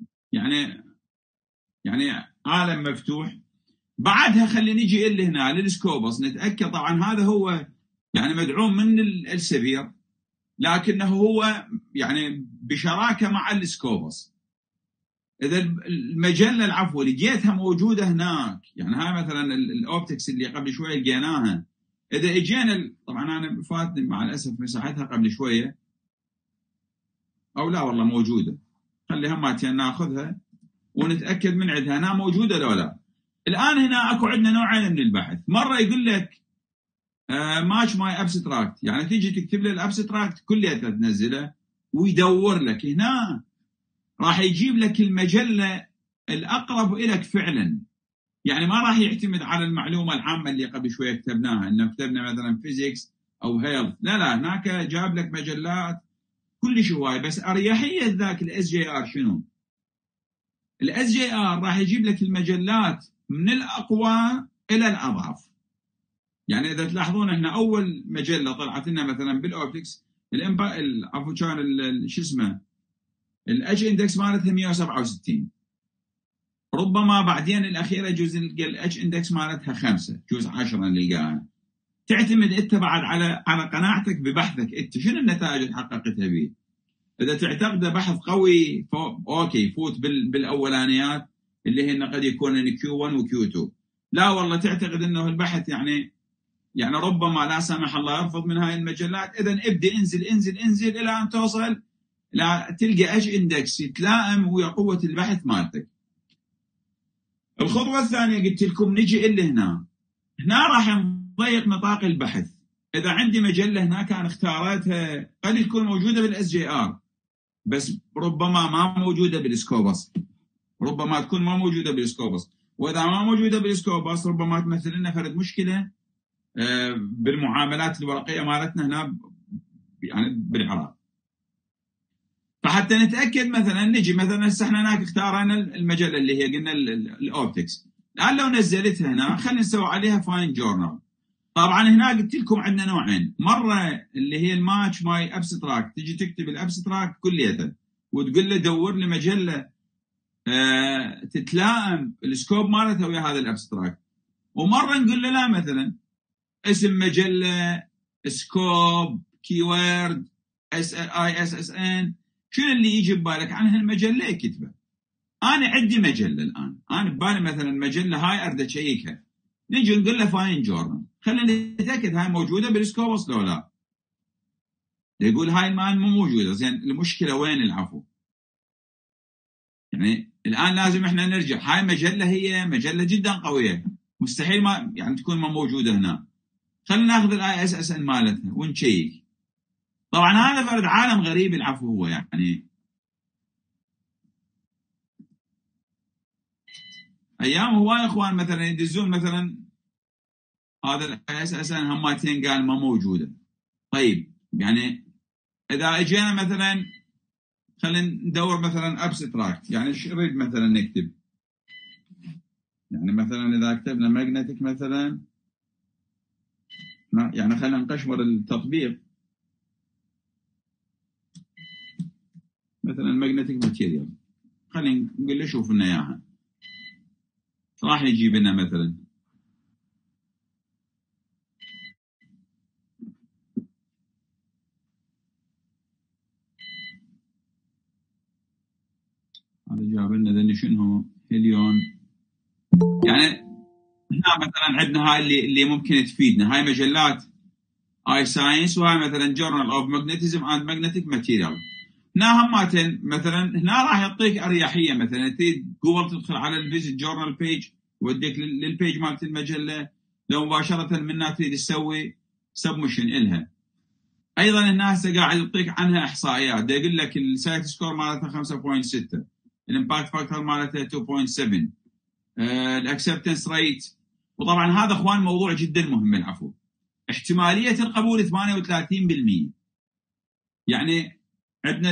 A: يعني عالم مفتوح. بعدها خلينا نجي اللي هنا للسكوبس نتاكد. طبعا هذا هو يعني مدعوم من السفير، لكنه هو يعني بشراكه مع السكوبس. اذا المجله العفو لقيتها موجوده هناك، يعني هاي مثلا الاوبتكس اللي قبل شويه لقيناها، اذا اجينا طبعا انا فاتني مع الاسف مساحتها قبل شويه، او لا والله موجوده، خلي هماتين ناخذها ونتاكد من عندها هنا موجوده لو لا. الان هنا اكو عندنا نوعين من البحث. مره يقول لك ماتش ماي ابستراكت، يعني تيجي تكتب له الابستراكت كلها تنزله ويدور لك هنا، راح يجيب لك المجله الاقرب لك فعلا. يعني ما راح يعتمد على المعلومه العامه اللي قبل شويه كتبناها، انه كتبنا مثلا فيزيكس او هيلث، لا هناك جاب لك مجلات كلش هواي. بس اريحيه ذاك الاس جي ار شنو؟ الاس جي ار راح يجيب لك المجلات من الاقوى الى الاضعف. يعني اذا تلاحظون احنا اول مجله طلعت لنا مثلا بالاوبتكس عفوا كان شو اسمه الاتش اندكس مالتها 167. ربما بعدين الاخيره جزء الاتش اندكس مالتها 5 جزء 10 نلقاها. تعتمد انت بعد على قناعتك ببحثك انت شنو النتائج اللي حققتها به. اذا تعتقد بحث قوي اوكي فوت بالاولانيات اللي هن قد يكون كيو 1 وكيو 2. لا والله تعتقد انه البحث يعني ربما لا سمح الله يرفض من هاي المجلات، اذا ابدا انزل الى ان توصل لا تلقى اتش اندكس يتلائم ويا قوه البحث مالتك. الخطوه الثانيه قلت لكم نجي اللي هنا راح نضيق نطاق البحث. اذا عندي مجله هناك انا اختارتها قد تكون موجوده بالاس جي ار بس ربما ما موجوده بالسكوبس، ربما تكون ما موجوده بالسكوبس، واذا ما موجوده بالسكوبس ربما تمثل لنا فرد مشكله بالمعاملات الورقيه مالتنا هنا يعني بالعراق. فحتى نتاكد مثلا نجي مثلا هسه احنا هناك اختارنا المجله اللي هي قلنا الاوبتكس، الان لو نزلتها هنا خلينا نسوي عليها فاين جورنال. طبعا هنا قلت لكم عندنا نوعين، مره اللي هي الماتش ماي ابستراكت، تجي تكتب الابستراكت كليته وتقول له دور لي مجله تتلائم السكوب مالتها ويا هذا الابستراكت. ومره نقول له لا مثلا اسم مجله، سكوب، كيورد، ISSN، شنو اللي يجي ببالك عن هالمجله يكتبه. انا عندي مجله الان، انا ببالي مثلا مجله هاي اريد اشيكها، نجي نقول له فاين جورنال، خلينا نتاكد هاي موجوده بالسكوبس لو لا. يقول هاي المان مو موجوده، زين المشكله وين العفو؟ يعني الان لازم احنا نرجع، هاي مجله هي مجله جدا قويه، مستحيل ما يعني تكون ما موجوده هنا. خلينا ناخذ ISSN مالتها ونشيك. طبعا هذا فرد عالم غريب العفو هو يعني ايام هواي اخوان مثلا يدزون مثلا هذا ISSN همتين قال ما موجوده. طيب يعني اذا اجينا مثلا خلينا ندور مثلا ابستراكت، يعني ايش نريد مثلا نكتب؟ يعني مثلا اذا كتبنا ماجنتيك مثلا، يعني خلينا نقشمر التطبيق مثلا ماجنتيك ماتيريال، خلينا نقول له شوف لنا اياها راح يجيب لنا مثلا هذا جاب لنا ذني شنو هيليون. يعني هنا مثلا عندنا هاي اللي ممكن تفيدنا، هاي مجلات اي ساينس، وهاي مثلا جورنال اوف ماجنتيزم اند ماجنتيك ماتيريال. هنا هماتين مثلا هنا راح يعطيك اريحيه، مثلا تريد جوجل تدخل على الفيزيت جورنال بيج يوديك للبيج مالت المجله، لو مباشره منها تريد تسوي سبمشن الها. ايضا هنا هسه قاعد يعطيك عنها احصائيات، يقول لك السايت سكور مالتها 5.6، الامباكت فاكتور مالتها 2.7، الاكسبتنس ريت. وطبعا هذا اخوان موضوع جدا مهم العفو. احتماليه القبول 38%، يعني عندنا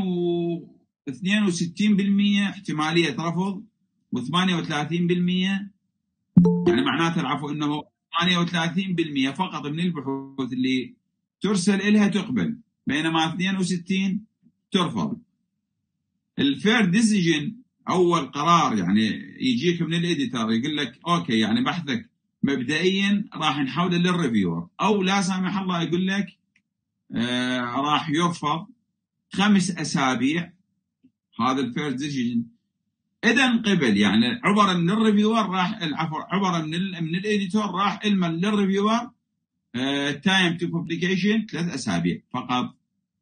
A: 62% احتماليه رفض و38%، يعني معناته العفو انه 38% فقط من البحوث اللي ترسل إلها تقبل، بينما 62 ترفض. الفير ديسيجن اول قرار يعني يجيك من الاديتور يقول لك اوكي يعني بحثك مبدئيا راح نحوله للريفيور، او لا سامح الله يقول لك راح يرفض 5 أسابيع. هذا الفير ديسيجن اذا قبل يعني عبر من الريفيور راح العفو عبر من الاديتور راح للريفيور تايم تو بوبليكيشن 3 أسابيع فقط.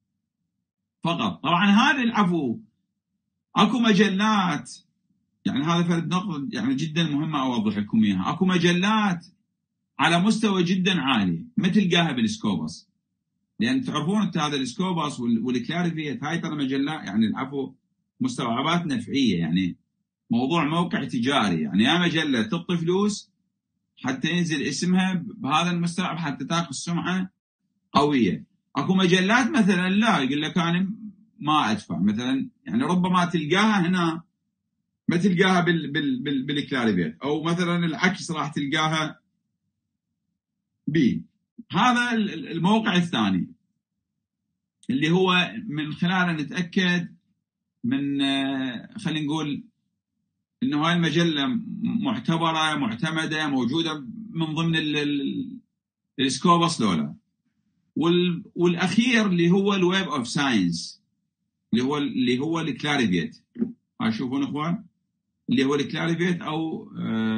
A: طبعا هذا العفو اكو مجلات، يعني هذا فرد نقطة يعني جدا مهمة اوضح لكم اياها. اكو مجلات على مستوى جدا عالي ما تلقاها بالسكوبس، لان تعرفون انت هذا السكوبس والكلاريفيت هاي ترى مجلات يعني العفو مستوعبات نفعية، يعني موضوع موقع تجاري، يعني يا مجلة تعطي فلوس حتى ينزل اسمها بهذا المستوعب حتى تاخذ السمعة قويه. اكو مجلات مثلا لا، يقول لك انا ما ادفع مثلا، يعني ربما تلقاها هنا ما تلقاها بالكلاريفيت، او مثلا العكس راح تلقاها بي. هذا الموقع الثاني اللي هو من خلاله نتاكد من خلينا نقول انه هاي المجله معتبره معتمده موجوده من ضمن السكوبس لولا. والاخير اللي هو الويب اوف ساينس، اللي هو الكلاريفيت. هاي شوفون اخوان، اللي هو الكلاريفيت او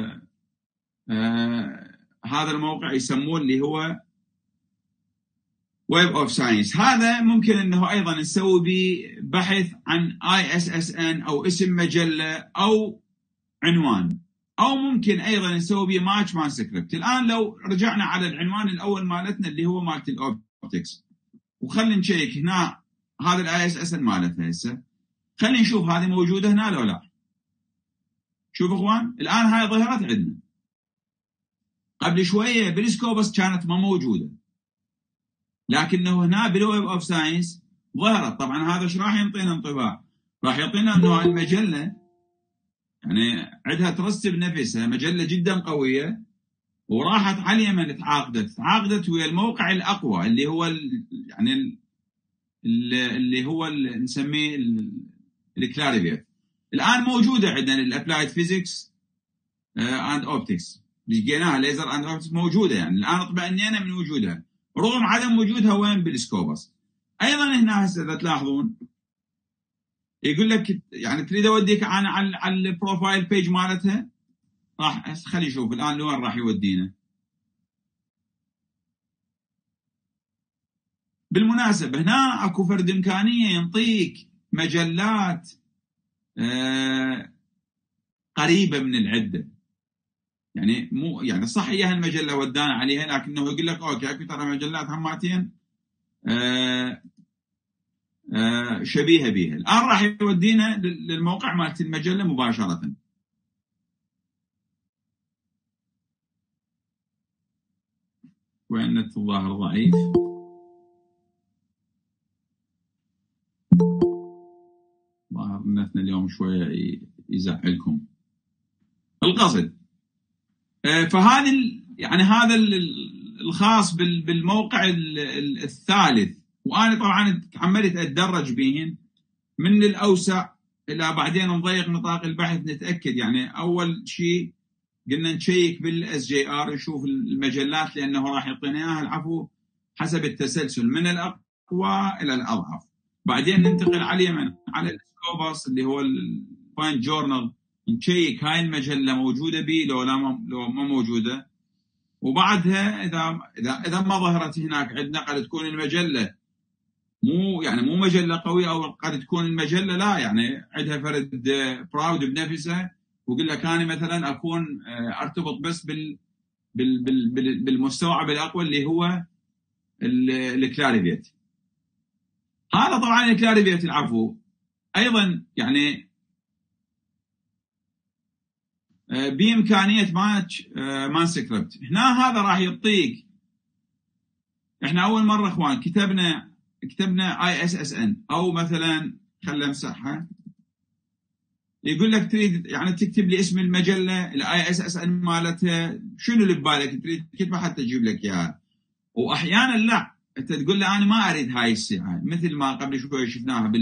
A: هذا الموقع يسموه اللي هو ويب اوف ساينس. هذا ممكن انه ايضا نسوي به بحث عن ISSN او اسم مجله او عنوان، او ممكن ايضا نسوي به ماتش مانسكريبت. الان لو رجعنا على العنوان الاول مالتنا اللي هو مالت الاوبتكس، وخلينا نشيك هنا هذا ISSN مالتها هسه، خلينا نشوف هذه موجوده هنا لو لا. شوف اخوان الان هاي ظهرت عندنا، قبل شويه بالسكوبس كانت ما موجوده، لكنه هنا بالويب اوف ساينس ظهرت. طبعا هذا ايش راح يعطينا انطباع؟ راح يعطينا انه المجله يعني عندها ترسب نفسها، مجله جدا قويه، وراحت على اليمن تعاقدت ويا الموقع الاقوى اللي هو يعني اللي هو نسميه الكلاريفيت. الان موجوده عندنا الابلايد فيزيكس اند اوبتكس، لقيناها ليزر اند اوبتكس موجوده، يعني الان اطمئنينا من وجودها رغم عدم وجودها وين بالسكوبس. ايضا هنا هسه اذا تلاحظون يقول لك يعني تريد اوديك انا على البروفايل بيج مالتها، راح خلي نشوف الان لوين راح يودينا. بالمناسبه هنا اكو فرد امكانيه ينطيك مجلات قريبه من العده، يعني مو يعني صح هي المجله ودانا عليها، لكنه يقول لك اوكي اكو ترى مجلات هماتين شبيهه بها. الان راح يودينا للموقع مالت المجله مباشره. وين النت الظاهر ضعيف، ظاهر نتنا اليوم شويه يزعلكم. القصد فهذا يعني هذا الخاص بالموقع الثالث، وانا طبعا تعمدت اتدرج بهن من الاوسع الى بعدين نضيق نطاق البحث، نتاكد يعني اول شيء قلنا نشيك بالSJR نشوف المجلات لانه راح يعطينا اياها العفو حسب التسلسل من الاقوى الى الاضعف. بعدين ننتقل على السكوبس اللي هو الفايند جورنال، نشيك هاي المجله موجوده بي لو ما موجوده. وبعدها اذا ما ظهرت هناك عندنا قد تكون المجله مو مجله قويه، او قد تكون المجله لا يعني عندها فرد براود بنفسها، ويقول لك انا مثلا اكون ارتبط بس بالمستوعب الاقوى اللي هو الكلاريفيت. هذا طبعا الكلاريفيت العفو ايضا يعني بامكانيه ماتش مانسكريبت. هنا هذا راح يعطيك، احنا اول مره اخوان كتبنا ISSN او مثلا خلينا نمسحها، يقول لك تريد يعني تكتب لي اسم المجله ISSN مالتها شنو اللي ببالك تريد تكتبه حتى تجيب لك اياها. واحيانا لا انت تقول له انا ما اريد هاي الساعه، مثل ما قبل شوي شفناها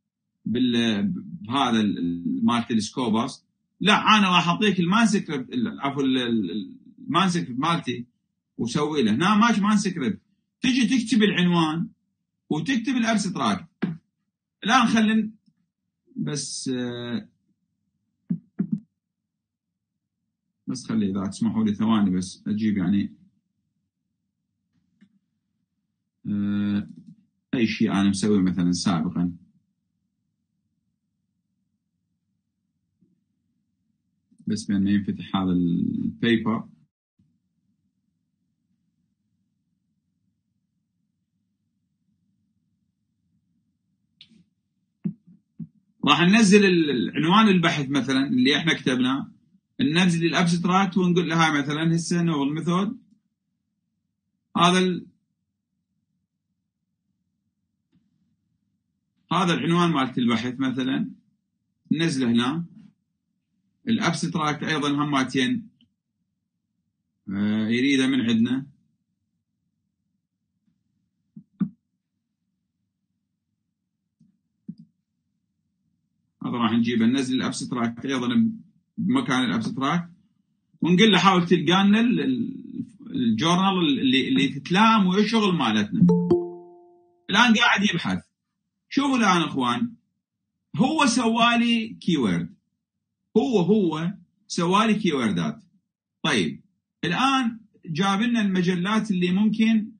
A: بهذا مالت السكوبس، لا انا راح اعطيك المانسكريبت عفوا المانسكريبت مالتي وسوي له هنا ماتش مانسكريبت، تجي تكتب العنوان وتكتب الابستراكت. الان خلينا بس خلي اذا تسمحوا لي ثواني بس اجيب يعني اي شيء انا مسويه مثلا سابقا. بس بين ما ينفتح هذا البيبر راح ننزل العنوان البحث مثلا اللي احنا كتبناه، ننزل الابستراكت ونقول لها مثلا هسه نوبل ميثود، هذا هذا العنوان مالت البحث مثلا ننزله هنا. الابستراكت ايضا هماتين يريده من عندنا. هذا راح نجيبه، ننزل الابستراكت ايضا بمكان الابستراكت، ونقول له حاول تلقى لنا الجورنال اللي تتلائم ويا الشغل مالتنا. الان قاعد يبحث. شوفوا الان اخوان، هو سوالي كيورد، هو سوالي كيوردات. طيب الان جاب لنا المجلات اللي ممكن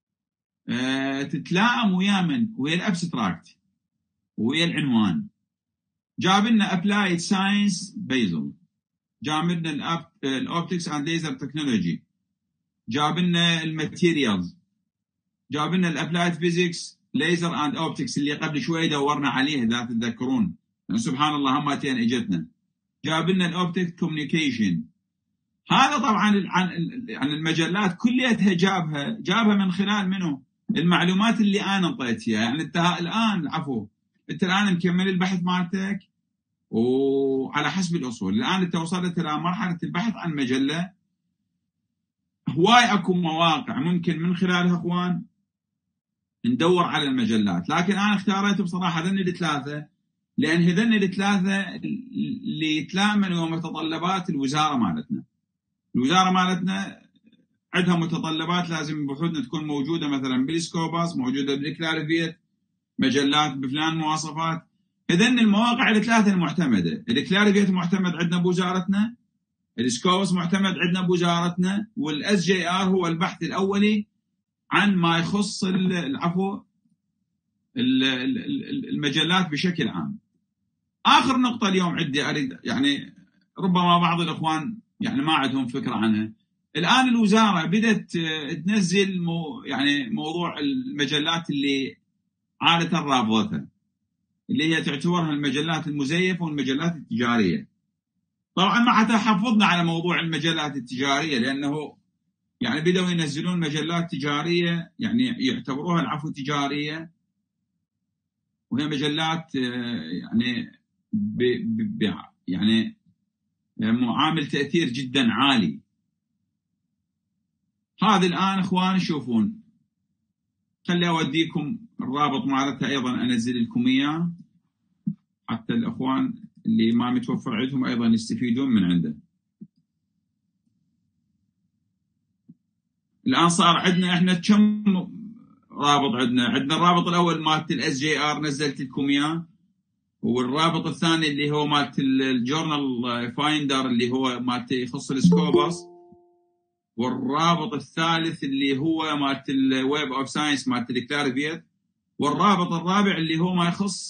A: تتلائم ويا الابستراكت ويا العنوان. جاب لنا ابلايد ساينس بيزل، جاب لنا الاوبتكس اند ليزر تكنولوجي، جاب لنا الماتيريالز، جاب لنا الابلايد فيزيكس ليزر اند اوبتكس اللي قبل شوي دورنا عليه اذا تتذكرون، يعني سبحان الله همتين اجتنا. جاب لنا الاوبتكس كوميونيكيشن. هذا طبعا عن المجلات كليتها جابها من خلال منه المعلومات اللي انا انطيتها. يعني انت الان انت الان مكمل البحث مالتك وعلى حسب الاصول. الان انت وصلت الى مرحله البحث عن مجله. هواي اكو مواقع ممكن من خلالها اخوان ندور على المجلات، لكن انا اختاريت بصراحه هذني الثلاثه، لان هذني الثلاثه اللي يتلائمن مع متطلبات الوزاره مالتنا. الوزاره مالتنا عندها متطلبات، لازم بحوثنا تكون موجوده مثلا بالسكوباس، موجوده بالكلاريفيت، مجلات بفلان مواصفات. اذن المواقع الثلاثه المعتمده، الكلاريفيت معتمد عندنا بوزارتنا، السكوباس معتمد عندنا بوزارتنا، والاس جي ار هو البحث الاولي عن ما يخص المجلات بشكل عام. اخر نقطه اليوم عندي اريد، يعني ربما بعض الاخوان يعني ما عندهم فكره عنها. الان الوزاره بدات تنزل يعني موضوع المجلات اللي عاده رافضتها، اللي هي تعتبرها المجلات المزيفه والمجلات التجاريه. طبعا ما حتحفظنا على موضوع المجلات التجاريه، لانه يعني بدأوا ينزلون مجلات تجاريه يعني يعتبروها تجاريه، وهي مجلات يعني يعني معامل تأثير جدا عالي. هذا الآن إخوان شوفون، خلي أوديكم الرابط مالتها أيضا أنزل لكم إياه حتى الإخوان اللي ما متوفر عندهم أيضا يستفيدون من عنده. الآن صار عندنا إحنا كم رابط عندنا الرابط الأول مالت الاس جي ار نزلت لكم إياه، والرابط الثاني اللي هو مالت الجورنال فايندر اللي هو مالت يخص السكوباس، والرابط الثالث اللي هو مالت الويب اوف ساينس مالت الكلاريفيت، والرابط الرابع اللي هو ما يخص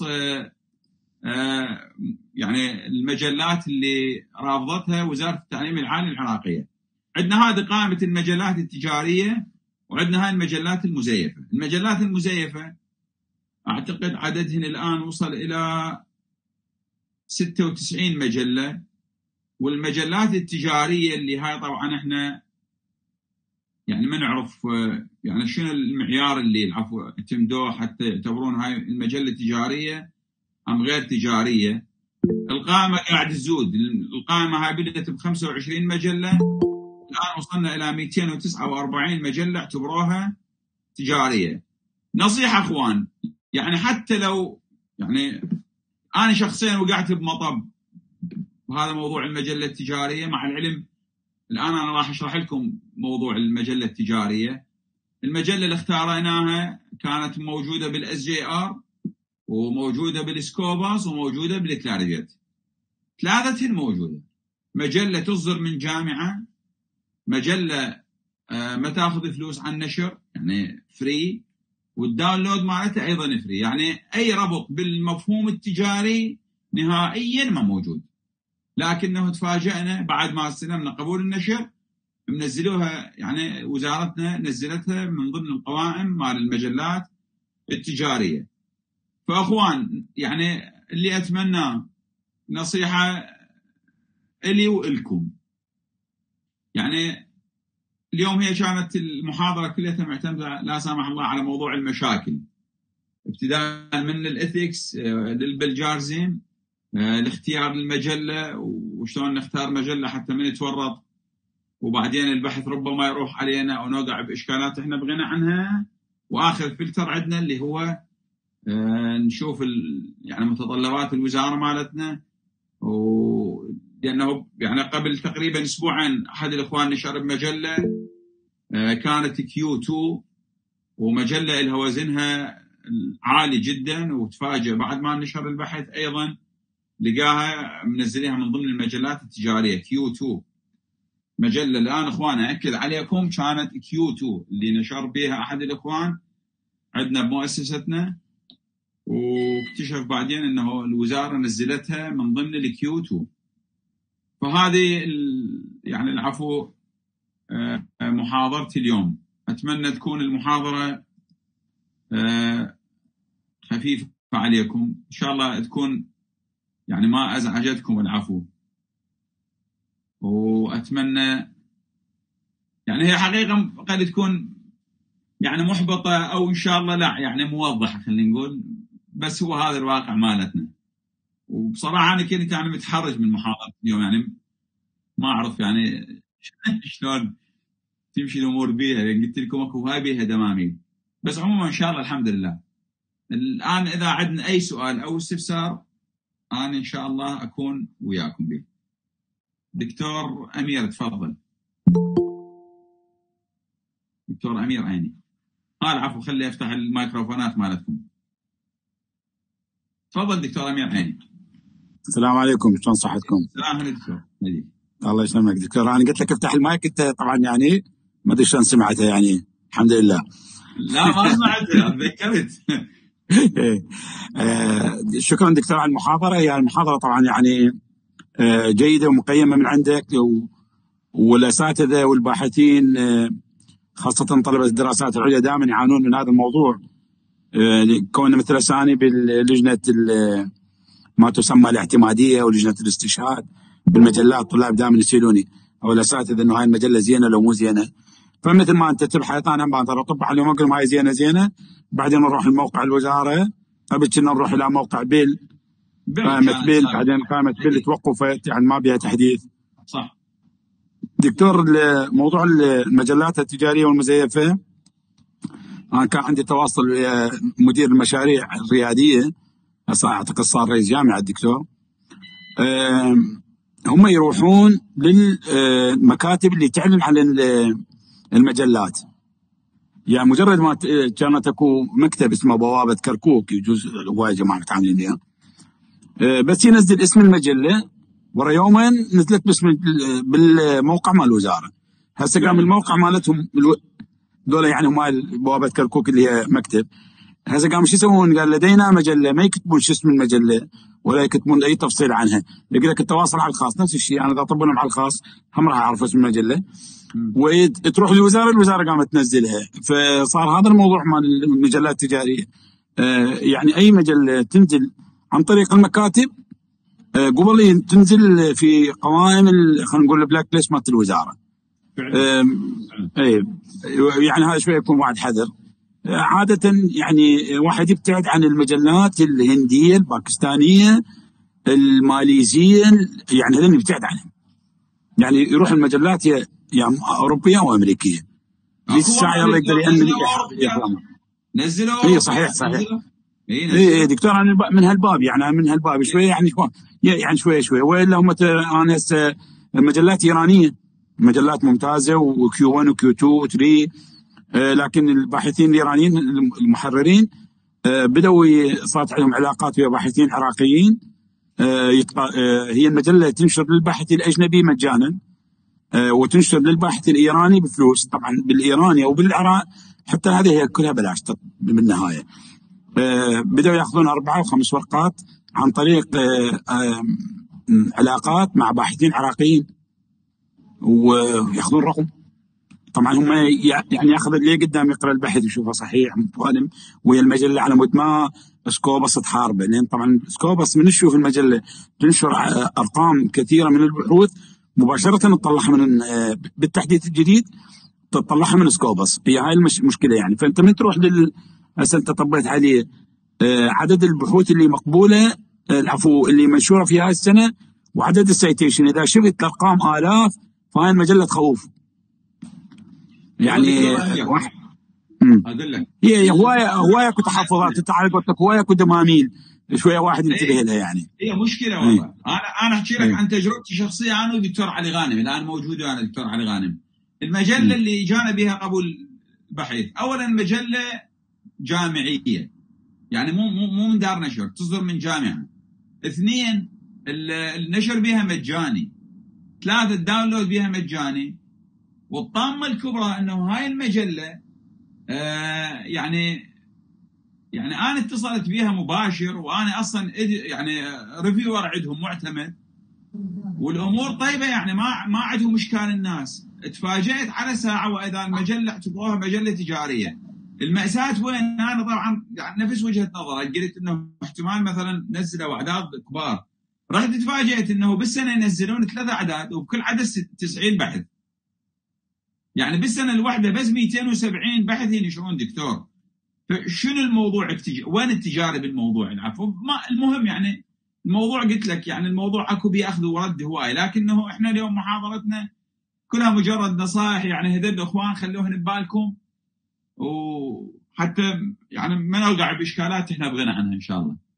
A: يعني المجلات اللي رافضتها وزارة التعليم العالي العراقية. عندنا هذه قائمة المجلات التجارية، وعندنا هاي المجلات المزيفة. المجلات المزيفة أعتقد عددهن الآن وصل إلى 96 مجلة. والمجلات التجارية اللي هاي طبعا احنا يعني ما نعرف يعني شنو المعيار اللي اعتمدوه حتى يعتبرون هاي المجلة تجارية أم غير تجارية. القائمة قاعد تزود، القائمة هاي بدأت ب 25 مجلة، الآن وصلنا إلى 249 مجلة اعتبروها تجارية. نصيحة أخوان، يعني حتى لو يعني أنا شخصيا وقعت بمطب وهذا موضوع المجلة التجارية، مع العلم الآن أنا راح أشرح لكم موضوع المجلة التجارية. المجلة اللي اختاريناها كانت موجودة بالاس جي ار، وموجودة بالسكوباس، وموجودة بالكلاريفيت، ثلاثتهن موجودة. مجلة تصدر من جامعة، مجلة ما تاخذ فلوس عن نشر يعني فري، والداونلود مالتها أيضا فري، يعني أي ربط بالمفهوم التجاري نهائيا ما موجود. لكنه تفاجأنا بعد ما استلمنا قبول النشر منزلوها، يعني وزارتنا نزلتها من ضمن القوائم مال المجلات التجارية. فأخوان يعني اللي أتمناه نصيحة إلي وإلكم، يعني اليوم هي كانت المحاضرة كلها معتمدة لا سامح الله على موضوع المشاكل ابتداء من الاثكس للبلجارزين، لاختيار المجله وشلون نختار مجله حتى من يتورط، وبعدين البحث ربما يروح علينا او نوقع باشكالات احنا بغنى عنها. واخر فلتر عندنا اللي هو نشوف يعني متطلبات الوزاره مالتنا. لانه يعني قبل تقريبا اسبوعين احد الاخوان نشر بمجله كانت Q2، ومجله لها وزنها عالي جدا، وتفاجئ بعد ما نشر البحث ايضا لقاها منزليها من ضمن المجلات التجاريه Q2. مجله الان اخوان اكد عليكم كانت Q2 اللي نشر بها احد الاخوان عندنا بمؤسستنا، واكتشف بعدين انه الوزاره نزلتها من ضمن Q2. فهذه يعني العفو محاضرتي اليوم. اتمنى تكون المحاضره خفيفه عليكم، ان شاء الله تكون يعني ما ازعجتكم، العفو. واتمنى يعني هي حقيقه قد تكون يعني محبطه او ان شاء الله لا يعني موضحه خلينا نقول، بس هو هذا الواقع مالتنا. وبصراحه انا كنت يعني متحرج من محاضره اليوم، يعني ما اعرف يعني شلون تمشي الامور بيها، يعني قلت لكم اكو هاي بيها دماميل، بس عموما ان شاء الله الحمد لله. الان اذا عندنا اي سؤال او استفسار انا ان شاء الله اكون وياكم به. دكتور امير تفضل. دكتور امير عيني. العفو، خلي افتح الميكروفونات مالتكم. تفضل دكتور امير عيني.
B: السلام عليكم، شلون صحتكم؟
A: السلام عليكم دكتور.
B: الله يسلمك دكتور. انا قلت لك افتح المايك، انت طبعا يعني ما ادري شلون سمعته، يعني الحمد لله.
A: لا ما سمعت، تذكرت.
B: شكرا دكتور على المحاضره. يعني المحاضره طبعا يعني جيده ومقيمه من عندك، والاساتذه والباحثين خاصه طلبه الدراسات العليا دائما يعانون من هذا الموضوع، كون مثل اساني باللجنه ما تسمى الاعتماديه ولجنه الاستشهاد بالمجلات. الطلاب دائما يسالوني او الاساتذه انه هاي المجله زينه لو مو زينه. فمثل ما انت تبحث انا بنطر اطبع اليوم اقول هاي زينه زينه، بعدين نروح لموقع الوزاره، قبل كنا نروح الى موقع قائمه بيل، بعدين قائمه بيل توقفت، يعني ما بها تحديث.
A: صح
B: دكتور. موضوع المجلات التجاريه والمزيفه، انا كان عندي تواصل ويا مدير المشاريع الرياديه، هسه اعتقد صار رئيس جامعه الدكتور. هم يروحون للمكاتب اللي تعلن عن المجلات، يعني مجرد ما كانت اكو مكتب اسمه بوابه كركوك، يجوز هواي جماعه متعاملين وياه، بس ينزل اسم المجله ورا يومين نزلت باسم بالموقع مال الوزاره. هسه قام الموقع مالتهم دول يعني هم بوابه كركوك اللي هي مكتب، هسه قاموا شو يسوون؟ قال لدينا مجله، ما يكتبون شو اسم المجله ولا يكتبون اي تفصيل عنها، يقول لك التواصل على الخاص. نفس الشيء انا اذا طبونهم على الخاص هم راح يعرفوا اسم المجله، وتروح للوزاره، الوزاره قامت تنزلها. فصار هذا الموضوع مال المجلات التجاريه، يعني اي مجله تنزل عن طريق المكاتب قبل تنزل في قوائم خلينا نقول البلاك ليست مالت الوزاره. اي يعني هذا شويه يكون واحد حذر. عادة يعني واحد يبتعد عن المجلات الهندية، الباكستانية، الماليزية، يعني هذول يبتعد عنهم، يعني يروح المجلات يا أوروبية أو أمريكية. في الساعة يلا يقدر يأمن يحرم.
A: نزلوا.
B: اي صحيح. اي دكتور انا من هالباب، يعني من هالباب شويه، يعني شويه ولا هم انا هسه المجلات ايرانيه، مجلات ممتازه وكيو 1 وكيو 2 و3، لكن الباحثين الايرانيين المحررين بدأوا صارت عندهم علاقات ويا باحثين عراقيين. هي المجله تنشر للباحث الاجنبي مجانا، وتنشر للباحث الايراني بفلوس. طبعا بالايراني او بالعراق حتى هذه هي كلها بلاش بالنهايه. بدأوا ياخذون 4 و5 ورقات عن طريق علاقات مع باحثين عراقيين، وياخذون رقم. طبعا هم يعني ياخذ اللي قدام يقرا البحث يشوفه صحيح متوالم ويا المجله، على مود ما سكوبس تحاربه، لان طبعا سكوبس من تشوف المجله تنشر ارقام كثيره من البحوث مباشره تطلعها من بالتحديث الجديد، تطلعها من سكوبس. هي هاي المشكله يعني. فانت من تروح هسه انت طبيت عليه عدد البحوث اللي مقبوله، العفو اللي منشوره في هاي السنه، وعدد السيتيشن. اذا شفت الارقام الاف فهاي المجله تخوف يعني.
A: اقول لك
B: هي هوايه اكو تحفظات، انت عارف قلت لك هوايه اكو دماميل شويه واحد ينتبه لها يعني.
A: هي مشكله والله. انا احكي لك عن تجربتي الشخصيه، انا والدكتور علي غانم، الان موجود انا الدكتور علي غانم. المجله اللي جانا بها قبول بحث، اولا المجله جامعيه يعني مو من دار نشر، تصدر من جامعه. اثنين، النشر بها مجاني. ثلاثه، الداونلود بها مجاني. والطامه الكبرى انه هاي المجله يعني انا اتصلت بها مباشر، وانا اصلا يعني ريفيور عندهم معتمد، والامور طيبه يعني ما عندهم اشكال الناس. تفاجات على ساعه واذا المجله اعتبروها مجله تجاريه. المأساة وين؟ انا طبعا يعني نفس وجهه نظري، قلت انه احتمال مثلا نزلوا اعداد كبار. رحت تفاجئت انه بالسنه ينزلون 3 اعداد وبكل عدد 90 بحث. يعني بالسنه الواحده بس 270 بحث ينشرون دكتور. فشنو الموضوع؟ وين التجارة بالموضوع؟ العفو، ما المهم يعني الموضوع قلت لك يعني الموضوع اكو بيه اخذ ورد هواي، لكنه احنا اليوم محاضرتنا كلها مجرد نصائح يعني. هذول الاخوان خلوهن ببالكم، وحتى يعني ما نوقع باشكالات احنا بغنى عنها ان شاء الله.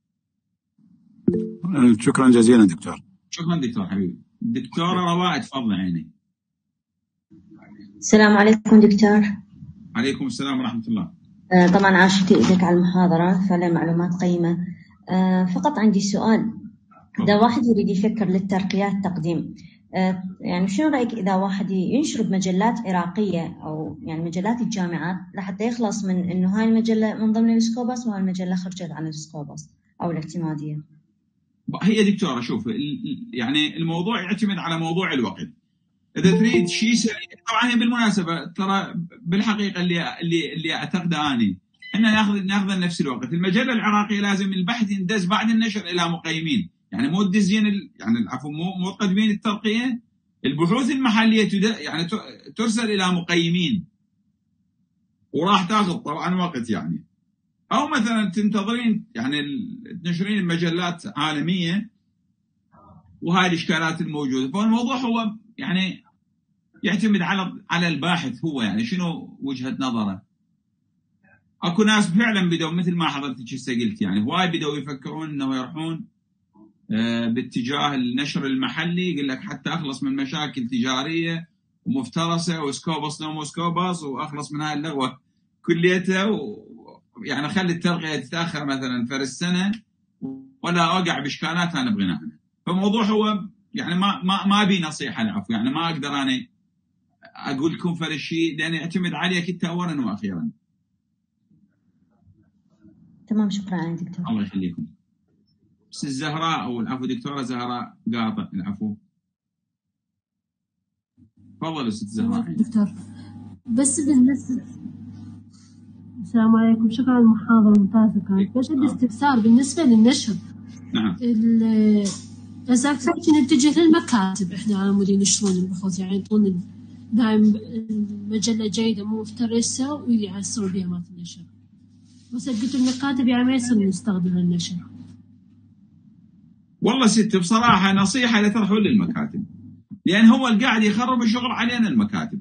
B: شكرا جزيلا دكتور.
A: شكرا دكتور حبيبي. دكتورة رواء تفضل عيني.
C: السلام عليكم دكتور.
A: عليكم السلام ورحمة الله.
C: طبعا عاشت إيدك على المحاضرة، فعلا معلومات قيمة. فقط عندي سؤال، إذا واحد يريد يفكر للترقيات تقديم، يعني شنو رأيك إذا واحد ينشر بمجلات عراقية أو يعني مجلات الجامعات لحتى يخلص من إنه هاي المجلة من ضمن السكوبس وهاي المجلة خرجت عن السكوبس أو الاعتمادية؟
A: هي دكتورة شوف، يعني الموضوع يعتمد على موضوع الوقت. إذا تريد شيء سريع، طبعا هي بالمناسبة ترى بالحقيقة اللي أعتقده أني إن ناخذ نفس الوقت. المجلة العراقية لازم البحث يندز بعد النشر إلى مقيمين، يعني مو تدزين يعني العفو مو تقدمين الترقية. البحوث المحلية يعني ترسل إلى مقيمين، وراح تاخذ طبعا وقت يعني. أو مثلا تنتظرين يعني تنشرين مجلات عالمية وهاي الإشكالات الموجودة. فالموضوع هو يعني يعتمد على الباحث هو يعني شنو وجهة نظره. اكو ناس فعلا بدوا مثل ما حضرتك هسه قلت يعني هواي بدوا يفكرون انه يروحون باتجاه النشر المحلي، يقول لك حتى اخلص من مشاكل تجاريه ومفترسه وسكوبس نو سكوبس واخلص من هاي اللغوه كليتها، يعني اخلي الترقيه تتاخر مثلا فرس سنه ولا اوقع باشكالات انا بغنى عنها. فالموضوع هو يعني ما بي نصيحه العفو، يعني ما اقدر انا اقول لكم فرق شيء لان يعتمد عليك انت اولا واخيرا.
C: تمام، شكرا دكتور.
A: الله يخليكم. بس الزهراء او العفو دكتوره زهراء قاطع العفو. تفضل ست زهراء.
D: دكتور بس بالنسبه، السلام عليكم، شكرا على المحاضره ممتازه كانت. بس الاستفسار بالنسبه للنشر.
A: نعم.
D: بس اكثر شيء نتجه للمكاتب، احنا على مود ينشرون البحوث يعني يعطون دائما المجله جيده مو مفترسه ويعسروا بها مالت النشر. بس قلت المكاتب يعني ما يصير نستخدم النشر.
A: والله ست بصراحه نصيحه لا تروحون للمكاتب، لان هو اللي قاعد يخرب الشغل علينا. المكاتب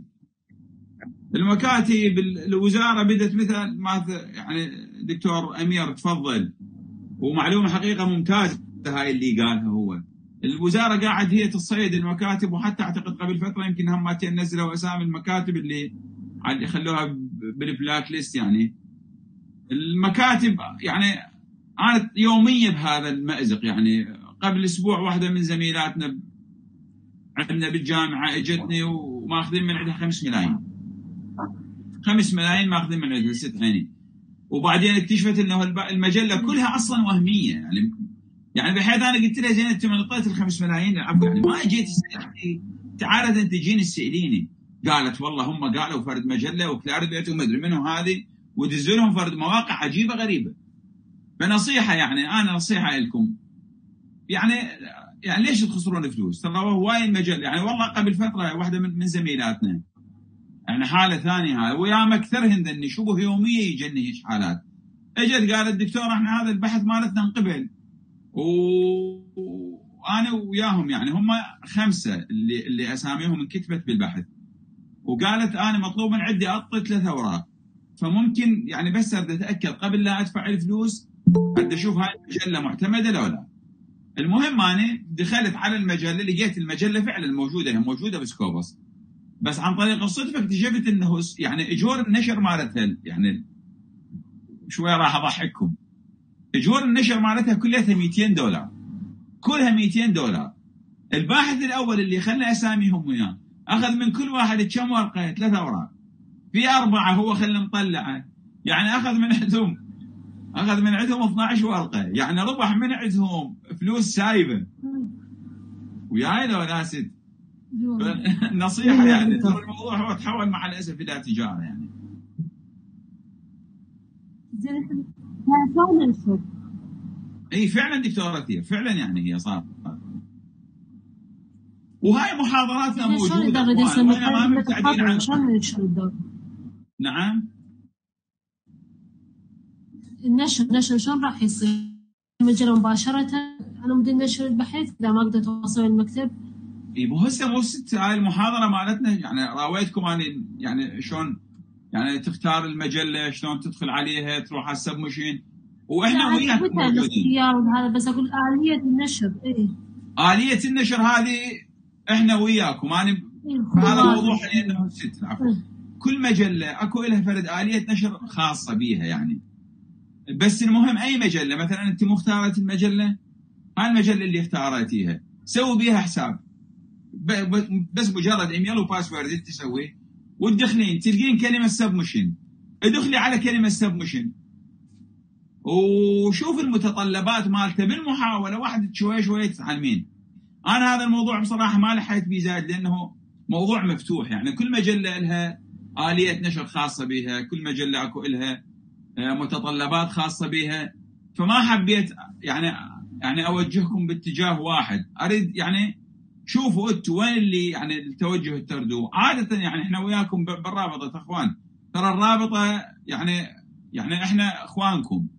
A: الوزاره بدت مثل ما يعني دكتور امير تفضل، ومعلومه حقيقه ممتازه هاي اللي قالها هو. الوزاره قاعد هي تصيد المكاتب، وحتى اعتقد قبل فتره يمكن هم نزلوا اسامي المكاتب اللي خلوها بالبلاك ليست. يعني المكاتب يعني انا يوميا بهذا المأزق. يعني قبل اسبوع واحده من زميلاتنا عندنا بالجامعه اجتني وماخذين من عندها 5 ملايين. 5 ملايين ماخذين من عندها 6 عيني. وبعدين اكتشفت انه المجله كلها اصلا وهميه يعني بحيث انا قلت لها زين انت من اعطيت ال5 ملايين العفو يعني ما اجيت تعالت انت تجيني تساليني. قالت والله هم قالوا فرد مجله وكلارد بيتهم مدري منهم هذه، ودزوا لهم فرد مواقع عجيبه غريبه. فنصيحه يعني انا نصيحه لكم يعني ليش تخسرون فلوس؟ ترى هواي المجله يعني. والله قبل فتره واحده من زميلاتنا يعني حاله ثانيه هاي، ويا اكثرهن ذني شبه يوميه يجني حالات اجت قالت دكتور احنا هذا البحث مالتنا انقبل، وانا وياهم يعني هم 5 اللي اساميهم انكتبت بالبحث، وقالت انا مطلوب من عندي اعطي 3 اوراق، فممكن يعني بس اريد اتاكد قبل لا ادفع الفلوس اريد اشوف هاي المجله معتمده لو لا. المهم انا دخلت على المجله، لقيت المجله فعلا موجوده، هي موجوده بسكوبس، بس عن طريق الصدفه اكتشفت انه يعني اجور النشر مالتها يعني شويه راح اضحككم، اجور النشر مالتها كلها $200، كلها $200. الباحث الاول اللي خلى اساميهم وياه اخذ من كل واحد كم ورقه؟ 3 اوراق، في 4 هو خلى مطلعه، يعني اخذ من عندهم 12 ورقه، يعني ربح من عندهم فلوس سايبه. وياي لو ناسد نصيحه يعني، ترى الموضوع هو تحول مع الاسف الى تجاره يعني. اي فعلا دكتوره كثير فعلا يعني هي صار، وهاي محاضراتنا موجوده واحنا ما مبتعدين عن. نعم
D: النشر شلون راح يصير؟ المجله مباشره انا مدير نشر البحث اذا ما اقدر اوصل المكتب؟
A: اي مو هسه هاي المحاضره مالتنا يعني راويتكم انا يعني شلون يعني تختار المجله، شلون تدخل عليها، تروح على السبمشن، واحنا وياك موجودين.
D: وهذا بس اقول اليه النشر.
A: اليه النشر هذه احنا وياكم، انا هذا الموضوع لانه ست عفوا كل مجله اكو لها فرد اليه نشر خاصه بيها يعني. بس المهم اي مجله مثلا انت مختاره المجله، هاي المجله اللي اختارتيها سوي بيها حساب، بس مجرد ايميل وباسورد تسويه وتدخلين تلقين كلمه سبمشن، ادخلي على كلمه سبمشن وشوف المتطلبات مالته بالمحاوله واحد شوي تتعلمين. انا هذا الموضوع بصراحه ما لحقت بيه زايد لانه موضوع مفتوح، يعني كل مجله لها اليه نشر خاصه بها، كل مجله اكو لها متطلبات خاصه بها، فما حبيت يعني اوجهكم باتجاه واحد، اريد يعني شوفوا انتم وين اللي يعني التوجه تردوه. عاده يعني احنا وياكم بالرابطه اخوان، ترى الرابطه يعني احنا اخوانكم،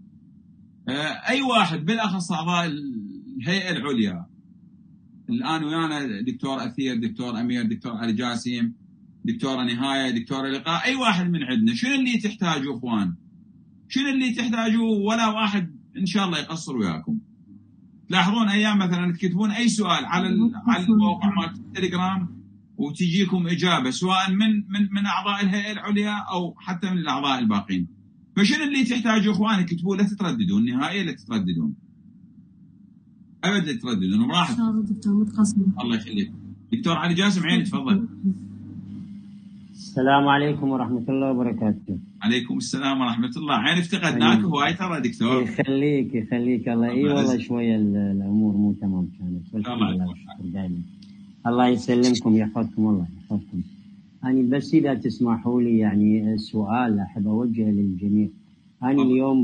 A: اي واحد بالاخص اعضاء الهيئه العليا الان ويانا، دكتور اثير، دكتور امير، دكتور علي جاسم، دكتوره نهايه، دكتوره لقاء، اي واحد من عندنا شنو اللي تحتاجوا اخوان، شنو اللي تحتاجوا، ولا واحد ان شاء الله يقصر وياكم. تلاحظون ايام مثلا تكتبون اي سؤال على الموقع مال التليجرام وتجيكم اجابه سواء من اعضاء الهيئه العليا او حتى من الاعضاء الباقين. فشنو اللي تحتاجوا اخوان اكتبوا، لا تترددون نهائيا، لا تترددون ابد، لا تترددون براحتك. الله يخليك. دكتور علي جاسم عيني تفضل.
E: السلام عليكم ورحمة الله وبركاته.
A: عليكم السلام ورحمة الله. عين افتقدناك هواي ترى دكتور.
E: يخليك الله. اي والله شوية الأمور مو تمام كانت. دائما الله يسلمكم يحفظكم الله يحفظكم. أنا بس إذا تسمحوا لي يعني السؤال أحب أوجه للجميع. أنا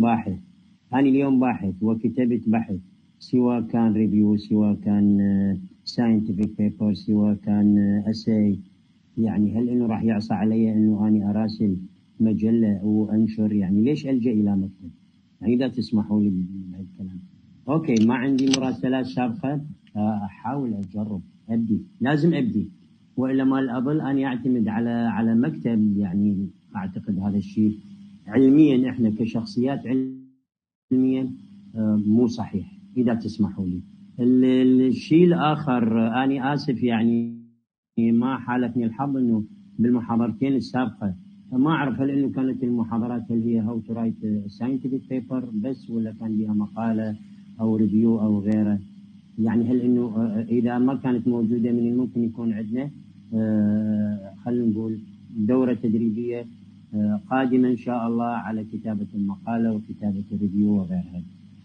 E: اليوم باحث وكتبت بحث، سواء كان ريفيو، سواء كان scientific paper، سواء كان essay، يعني هل إنه راح يعصى علي إنه أنا أراسل مجلة وأنشر؟ يعني ليش ألجأ إلى مكتب؟ يعني إذا تسمحوا لي بهالكلام. أوكي، ما عندي مراسلات سابقة، أحاول أجرب لازم أبدي، وإلا ما أظل أنا أعتمد على مكتب. يعني أعتقد هذا الشيء علميا إحنا كشخصيات علميا مو صحيح إذا تسمحوا لي. الشيء الآخر، أنا آسف يعني ما حالفني الحظ إنه بالمحاضرتين السابقة ما أعرف هل إنه كانت المحاضرات هل هي how to write scientific paper بس، ولا كان بها مقالة أو ريفيو أو غيره. يعني هل إنه إذا ما كانت موجودة من الممكن يكون عندنا خلينا نقول دورة تدريبية قادمة إن شاء الله على كتابة المقالة وكتابة الريفيو وغيرها.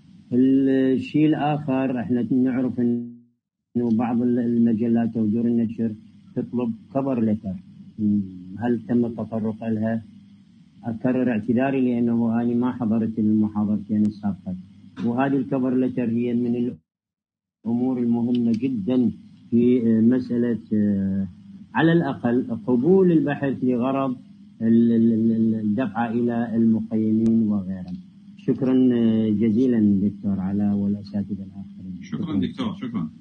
E: الشيء الآخر، إحنا نعرف إنه بعض المجلات أو دور النشر تطلب كفر لتر، هل تم التطرق لها؟ أكرر اعتذاري لأنه أنا ما حضرت المحاضرتين السابقة، وهذه الكفر لتر هي من الأمور المهمة جدا في مسألة على الأقل قبول البحث لغرض الدفع إلى المقيمين وغيرهم. شكرا جزيلا دكتور علاء والاساتذه الاخرين.
A: شكرا دكتور، شكرا.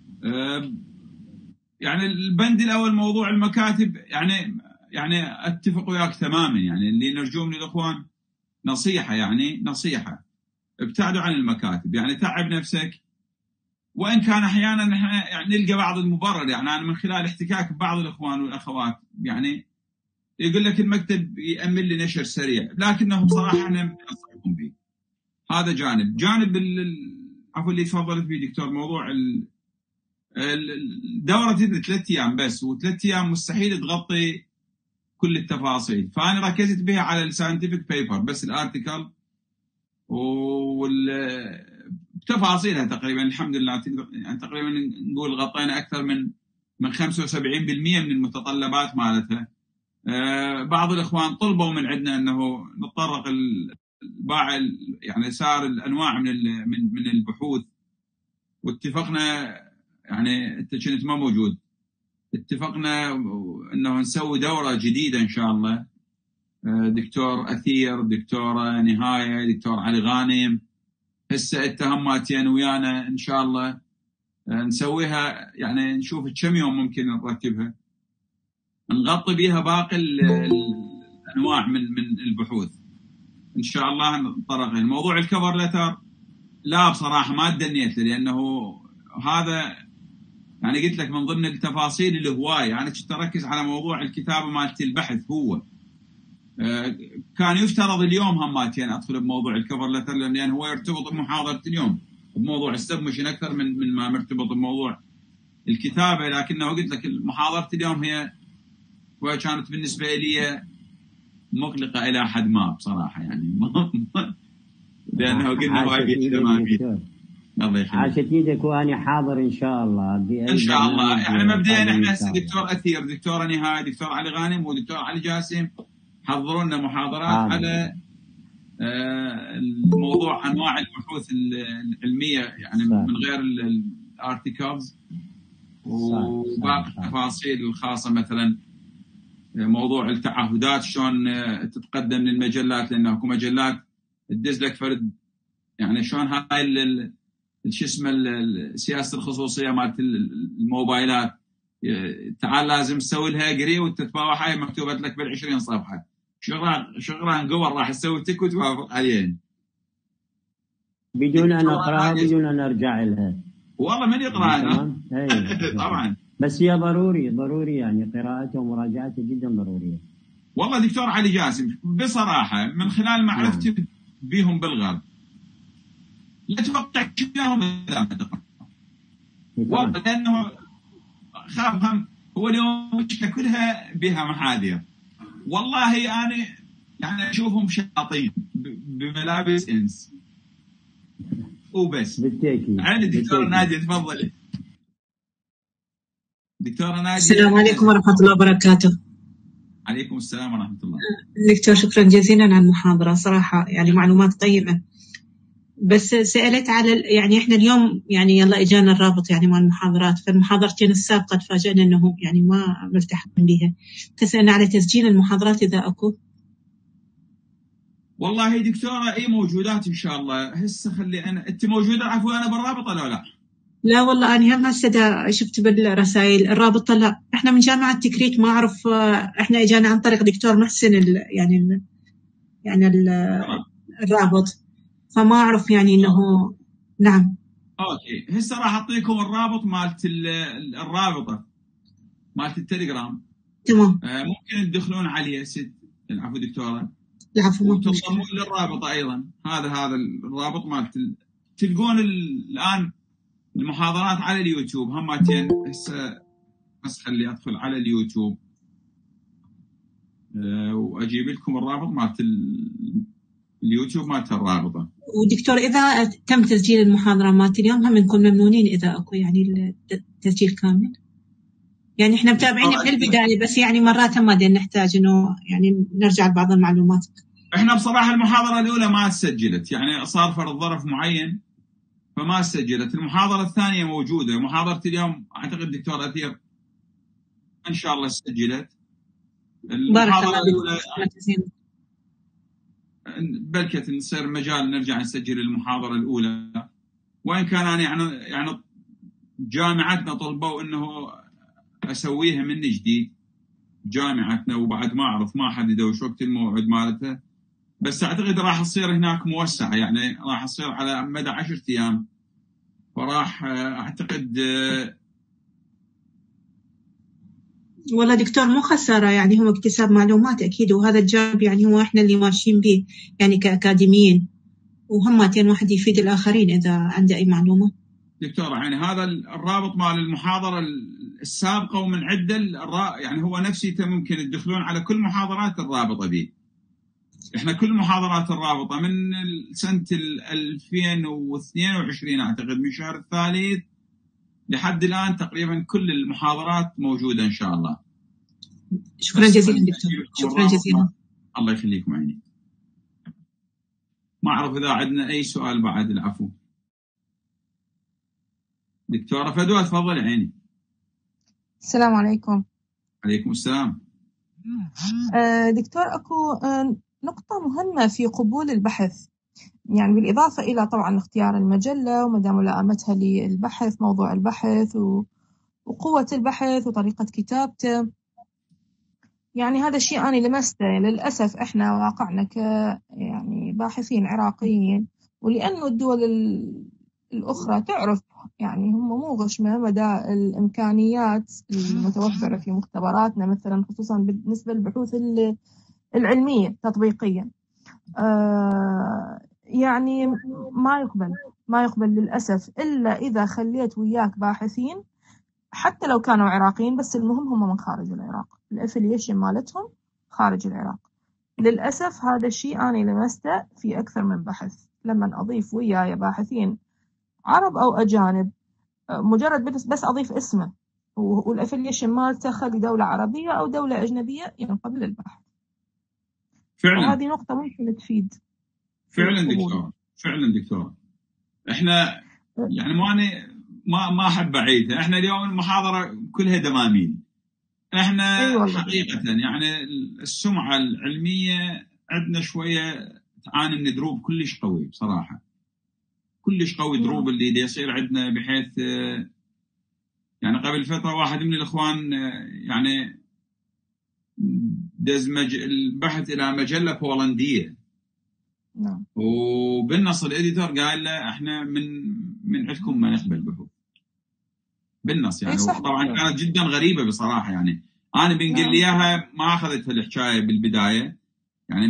A: يعني البند الاول موضوع المكاتب، يعني اتفق وياك تماما. يعني اللي نرجوه من الاخوان نصيحه، يعني نصيحه، ابتعدوا عن المكاتب. يعني تعب نفسك، وان كان احيانا احنا يعني نلقى بعض المبرر. يعني انا من خلال احتكاك ببعض الاخوان والاخوات يعني يقول لك المكتب يأمن لي نشر سريع، لكنه بصراحه انا انصحكم به. هذا جانب عفوا اللي تفضلت به دكتور، موضوع الدوره تدري 3 ايام بس، و3 ايام مستحيل تغطي كل التفاصيل. فانا ركزت بها على الساينتفك بيبر بس، الارتيكل وتفاصيلها تقريبا الحمد لله. يعني تقريبا نقول غطينا اكثر من 75% من المتطلبات مالتها. بعض الاخوان طلبوا من عندنا انه نتطرق باع يعني صار الانواع من البحوث، واتفقنا. يعني انت كنت ما موجود، اتفقنا انه نسوي دوره جديده ان شاء الله. دكتور اثير، دكتوره نهايه، دكتور علي غانم، هسه اتهاماتين ويانا ان شاء الله نسويها. يعني نشوف كم يوم ممكن نرتبها، نغطي بها باقي الانواع من البحوث ان شاء الله. نتطرق الموضوع الكفر لتر، لا بصراحه ما تدنيت له، لانه هذا يعني قلت لك من ضمن التفاصيل الهوايه. يعني كنت اركز على موضوع الكتابه مالت البحث. هو كان يفترض اليوم هماتين ادخل بموضوع الكفر لتر، لان هو يرتبط بمحاضره اليوم بموضوع السبمشن اكثر من ما مرتبط بموضوع الكتابه. لكنه قلت لك محاضره اليوم هي وكانت بالنسبه لي مقلقه الى حد ما بصراحه. يعني لانه قلنا هواي بيجتمع. الله يخليك.
E: عاشت ايدك وانا حاضر ان شاء الله
A: ان شاء الله. يعني مبدئيا احنا هسه دكتور اثير، دكتوره نهايه، دكتور علي غانم، ودكتور علي جاسم حضروا لنا محاضرات على الموضوع انواع البحوث العلميه، يعني من غير الارتيكلز وباقي التفاصيل الخاصه، مثلا موضوع التعهدات شلون تتقدم للمجلات، لانه اكو مجلات تدز لك فرد. يعني شلون هاي شو اسمه سياسه الخصوصيه مالت الموبايلات، تعال لازم تسوي لها قري وتتباوع، هاي مكتوبه لك بال20 صفحه. شغلان قبل راح تسوي تك وتوافق عليهن
E: بدون ان اقراها، بدون ان ارجع لها.
A: والله من يقراها طبعا،
E: بس هي ضروري يعني قراءتها ومراجعتها جدا ضروريه.
A: والله دكتور علي جاسم بصراحه من خلال معرفتي بهم بالغرب لا توقع كيفهم اذا ما تقرا. والله لانه خاف هم هو اليوم المشكله كلها بها محاذير. والله انا يعني اشوفهم شياطين بملابس انس وبس.
E: بالتاكيد.
A: عندي دكتوره ناديه تفضلي. دكتوره ناديه.
F: السلام عليكم ورحمه الله وبركاته.
A: عليكم السلام ورحمه الله.
F: دكتور شكرا جزيلا على المحاضره، صراحه يعني معلومات قيمه. بس سألت على يعني احنا اليوم يعني يلا اجانا الرابط يعني مال المحاضرات، فالمحاضرتين السابقه تفاجئنا انه يعني ما ملتحقين بها. تسألنا على تسجيل المحاضرات اذا اكو.
A: والله دكتوره اي موجودات ان شاء الله. هسه خلي انت موجوده عفوا انا بالرابط ولا لا؟
F: لا والله انا هم هسه شفت بالرسائل الرابط طلع. احنا من جامعه تكريت، ما اعرف احنا اجانا عن طريق دكتور محسن الرابط، فما اعرف يعني انه نعم.
A: اوكي هسه راح اعطيكم الرابط مالت الرابطه مالت التليجرام.
F: تمام.
A: ممكن تدخلون عليه العفو دكتوره.
F: العفو.
A: وتوصلون للرابطه ايضا. هذا الرابط مالت تلقون الان المحاضرات على اليوتيوب همتين. هسه بس خلي ادخل على اليوتيوب واجيب لكم الرابط مالت اليوتيوب مالت الرابطه.
F: ودكتور اذا تم تسجيل المحاضره مالت اليوم هم نكون ممنونين اذا اكو يعني التسجيل كامل. يعني احنا متابعين من البدايه، بس يعني مرات ما نحتاج انه يعني نرجع لبعض المعلومات.
A: احنا بصراحه المحاضره الاولى ما سجلت، يعني صار فرض ظرف معين فما سجلت. المحاضره الثانيه موجوده. محاضره اليوم اعتقد دكتور اثير ان شاء الله سجلت.
F: المحاضره الاولى
A: بلكت نصير مجال نرجع نسجل المحاضرة الأولى، وإن كان أنا يعني جامعتنا طلبوا إنه أسويها من جديد جامعتنا، وبعد ما أعرف ما حددوا وش وقت الموعد مالتها، بس أعتقد راح تصير هناك موسعة، يعني راح تصير على مدى 10 أيام، فراح أعتقد.
F: والله دكتور مو خسارة، يعني هو اكتساب معلومات أكيد، وهذا الجانب يعني هو إحنا اللي ماشيين به يعني كأكاديميين، وهمتين واحد يفيد الآخرين إذا عنده أي معلومة.
A: دكتور يعني هذا الرابط مال المحاضرة السابقة ومن عدة يعني هو نفسيته ممكن تدخلون على كل محاضرات الرابطة دي. احنا كل محاضرات الرابطة من سنة 2022 أعتقد من شهر الثالث لحد الآن تقريبا كل المحاضرات موجودة إن شاء الله.
F: شكرا جزيلا دكتور، شكرا جزيلا.
A: الله يخليكم عيني. ما أعرف إذا عندنا أي سؤال بعد. العفو. دكتورة فدوى تفضل عيني.
G: السلام عليكم.
A: عليكم السلام.
G: دكتور أكو نقطة مهمة في قبول البحث، يعني بالإضافة إلى طبعا اختيار المجلة ومدى ملائمتها للبحث، موضوع البحث وقوة البحث وطريقة كتابته. يعني هذا الشيء أنا لمسته للأسف إحنا واقعنا يعني باحثين عراقيين، ولأنه الدول الأخرى تعرف يعني هم مو غشمة مدى الإمكانيات المتوفرة في مختبراتنا، مثلا خصوصا بالنسبة للبحوث العلمية تطبيقيا. يعني ما يقبل للأسف إلا إذا خليت وياك باحثين حتى لو كانوا عراقيين، بس المهم هم من خارج العراق، الأفليشن مالتهم خارج العراق. للأسف هذا الشيء أنا لمسته في أكثر من بحث، لما أضيف وياي باحثين عرب أو أجانب، مجرد بس أضيف اسمه والأفليشن مالته خلي دولة عربية أو دولة أجنبية ينقبل البحث.
A: فعلا.
G: وهذه نقطة ممكن تفيد.
A: فعلا دكتور، فعلا دكتور. احنا يعني ما احب اعيدها، احنا اليوم المحاضرة كلها دمامين. احنا حقيقة يعني السمعة العلمية عندنا شوية تعاني من دروب كلش قوي بصراحة، كلش قوي دروب اللي يصير عندنا، بحيث يعني قبل فترة واحد من الإخوان يعني دزمج البحث إلى مجلة بولندية، وبالنص الإديتور قال له إحنا من عندكم ما نقبل بحوث بالنص يعني. طبعا كانت جدا غريبة بصراحة، يعني أنا بنقل لي إياها ما أخذت الحكاية بالبداية، يعني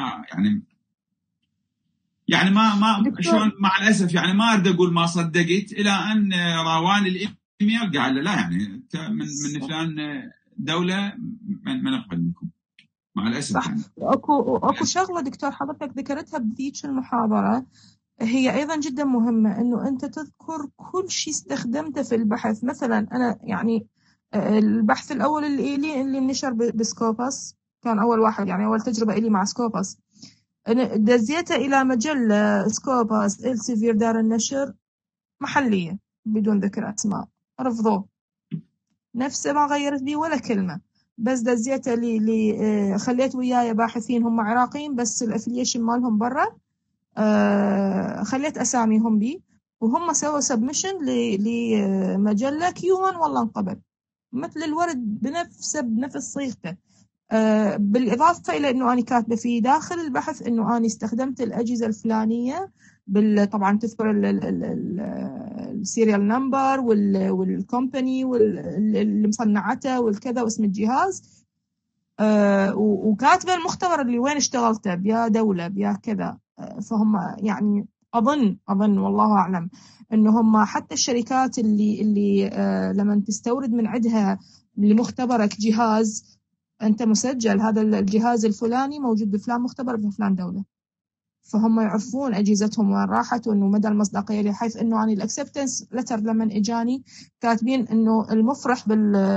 A: ما شلون، مع الأسف يعني ما أريد أقول ما صدقت، إلى أن راواني الإيميل قال له لا يعني من فلان دولة ما نقبل منكم، مع الأسف.
G: صح. يعني أكو شغلة دكتور حضرتك ذكرتها بذيك المحاضرة هي أيضا جدا مهمة، إنه أنت تذكر كل شيء استخدمته في البحث. مثلا أنا يعني البحث الأول اللي نشر بسكوبس كان أول واحد، يعني أول تجربة إلي مع سكوبس، دزيته إلى مجلة سكوبس إلسيفير دار النشر محلية بدون ذكر أسماء، رفضوه، نفسه ما غيرت بيه ولا كلمة، بس دزيته لي خليت وياي باحثين هم عراقيين بس الأفليشن مالهم برا، خليت أساميهم بيه، وهم سووا سبمشن لمجلة كيوان، والله انقبل مثل الورد بنفس صيغته. بالإضافة إلى أنه أنا كاتبة في داخل البحث أنه أنا استخدمت الأجهزة الفلانية، طبعا تذكر السيريال نمبر والكومباني واللي مصنعته والكذا واسم الجهاز، وكاتبة المختبر اللي وين اشتغلته بيا دولة بيا كذا. فهم يعني أظن والله أعلم أنه هم حتى الشركات اللي لما تستورد من عندها لمختبرك جهاز أنت مسجل هذا الجهاز الفلاني موجود بفلان مختبر بفلان دولة، فهم يعرفون أجهزتهم وين راحت وإنه مدى المصداقية، بحيث إنه أنا الأكسبتنس لتر لما إجاني كاتبين إنه المفرح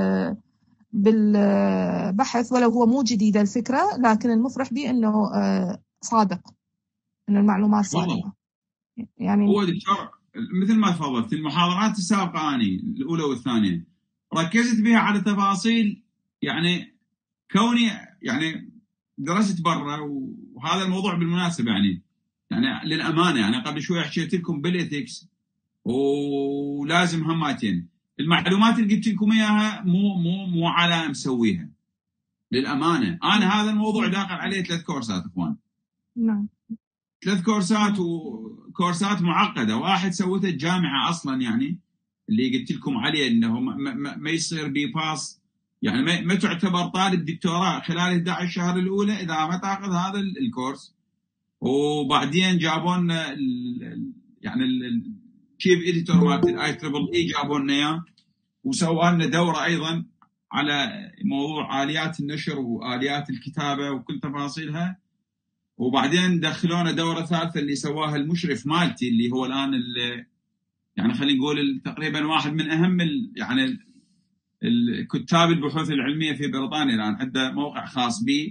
G: بالبحث ولو هو مو جديدة الفكرة، لكن المفرح به إنه صادق، إنه المعلومات صادقة. يعني
A: هو دكتور مثل ما تفضلت المحاضرات السابقة أني الأولى والثانية ركزت بها على تفاصيل، يعني كوني يعني درست برا، وهذا الموضوع بالمناسبه يعني للامانه يعني قبل شوي حكيت لكم بالاثكس، ولازم هماتين المعلومات اللي قلت لكم اياها مو على مسويها للامانه. انا هذا الموضوع داخل عليه 3 كورسات اخوان.
G: نعم.
A: 3 كورسات، وكورسات معقده. واحد سويته الجامعه اصلا، يعني اللي قلت لكم عليه انه ما يصير باس، يعني ما تعتبر طالب دكتوراه خلال 11 شهر الاولى اذا ما تاخذ هذا الكورس. وبعدين جابوا لنا يعني الشيف اديتور مالت الاي تريبل اي جابوا لنا اياه، وسووا لنا دوره ايضا على موضوع اليات النشر واليات الكتابه وكل تفاصيلها. وبعدين دخلونا دوره ثالثه اللي سواها المشرف مالتي، اللي هو الان يعني خلينا نقول تقريبا واحد من اهم يعني الكتاب البحوث العلميه في بريطانيا الان، عنده موقع خاص به.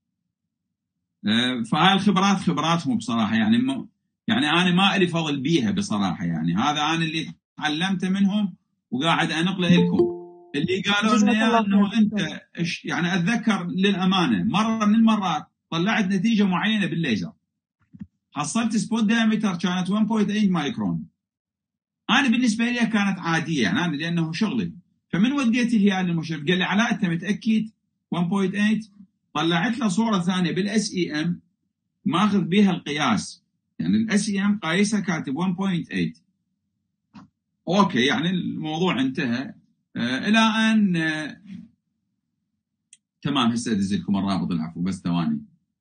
A: فهاي الخبرات خبراتهم بصراحه، يعني انا ما لي فضل بيها بصراحه، يعني هذا انا اللي تعلمته منهم وقاعد انقله لكم. اللي قالوا لنا انه انت يعني اتذكر للامانه مره من المرات طلعت نتيجه معينه بالليزر، حصلت سبوت دايمتر كانت 1.8 مايكرون. انا بالنسبه لي كانت عاديه، يعني انا لانه شغلي. فمن وديت لي المشرف قال لي علاء انت متاكد 1.8؟ طلعت له صوره ثانيه بالاس اي ام ماخذ بها القياس، يعني الاس اي ام قايسها كاتب 1.8. اوكي، يعني الموضوع انتهى. الى ان تمام. هسه ادز لكم الرابط، العفو بس ثواني،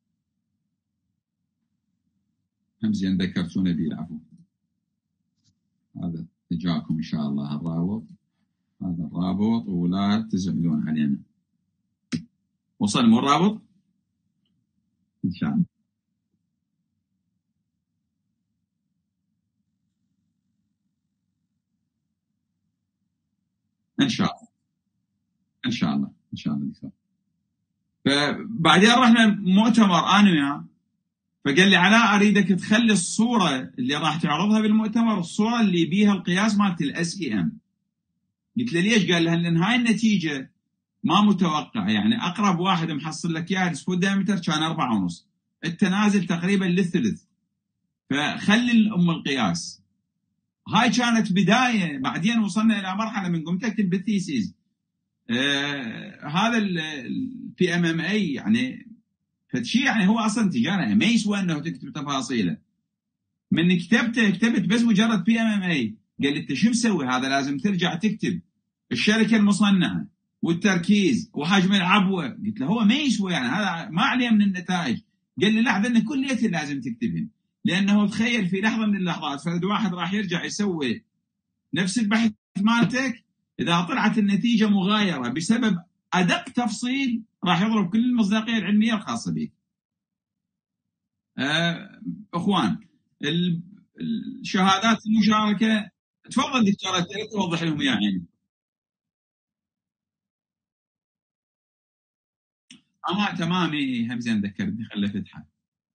A: هم زين ذكرتونا به، العفو. هذا جاكم ان شاء الله الرابط، هذا الرابط، ولا تزعلون علينا. وصل مو الرابط ان شاء الله. ان شاء الله ان شاء الله ان شاء الله دكتور. فبعدين رحنا مؤتمر انا وياه، فقال لي علاء اريدك تخلي الصوره اللي راح تعرضها بالمؤتمر الصوره اللي بيها القياس مالت الاس اي ام. قلت له ليش؟ قال لان هاي النتيجه ما متوقع، يعني اقرب واحد محصل لك اياها السبوت دايمتر كان 4.5، التنازل تقريبا للثلث، فخلي القياس. هاي كانت بدايه. بعدين وصلنا الى مرحله من قمت اكتب بالثيسيز هذا البي ام ام اي، يعني فشيء يعني هو اصلا تجاره ما يسوى انه تكتب تفاصيله. من كتبت بس مجرد بي ام ام اي. قال لي انت شو مسوي؟ هذا لازم ترجع تكتب الشركه المصنعه والتركيز وحجم العبوه. قلت له هو ما يسوى، يعني هذا ما عليه من النتائج. قال لي لحظه ان كليتهم لازم تكتبهم، لانه تخيل في لحظه من اللحظات فرد واحد راح يرجع يسوي نفس البحث مالتك، اذا طلعت النتيجه مغايره بسبب ادق تفصيل راح يضرب كل المصداقيه العلميه الخاصه به. اخوان، الشهادات المشاركه، تفضل دكتوره توضح لهم يا عيني. تمام. هم زين ذكرتني، خلي فتحه.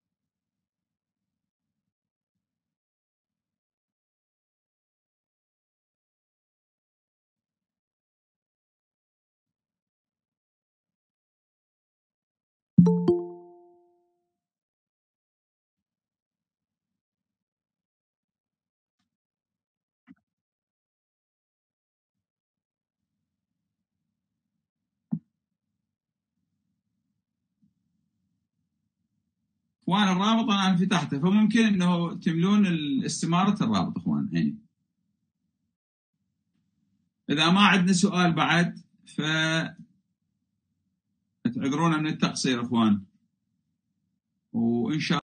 A: وانا الرابط انا فتحته، فممكن انه تملون استمارة الرابط اخوان. يعني اذا ما عندنا سؤال بعد ف تعذرونا من التقصير اخوان، وان شاء الله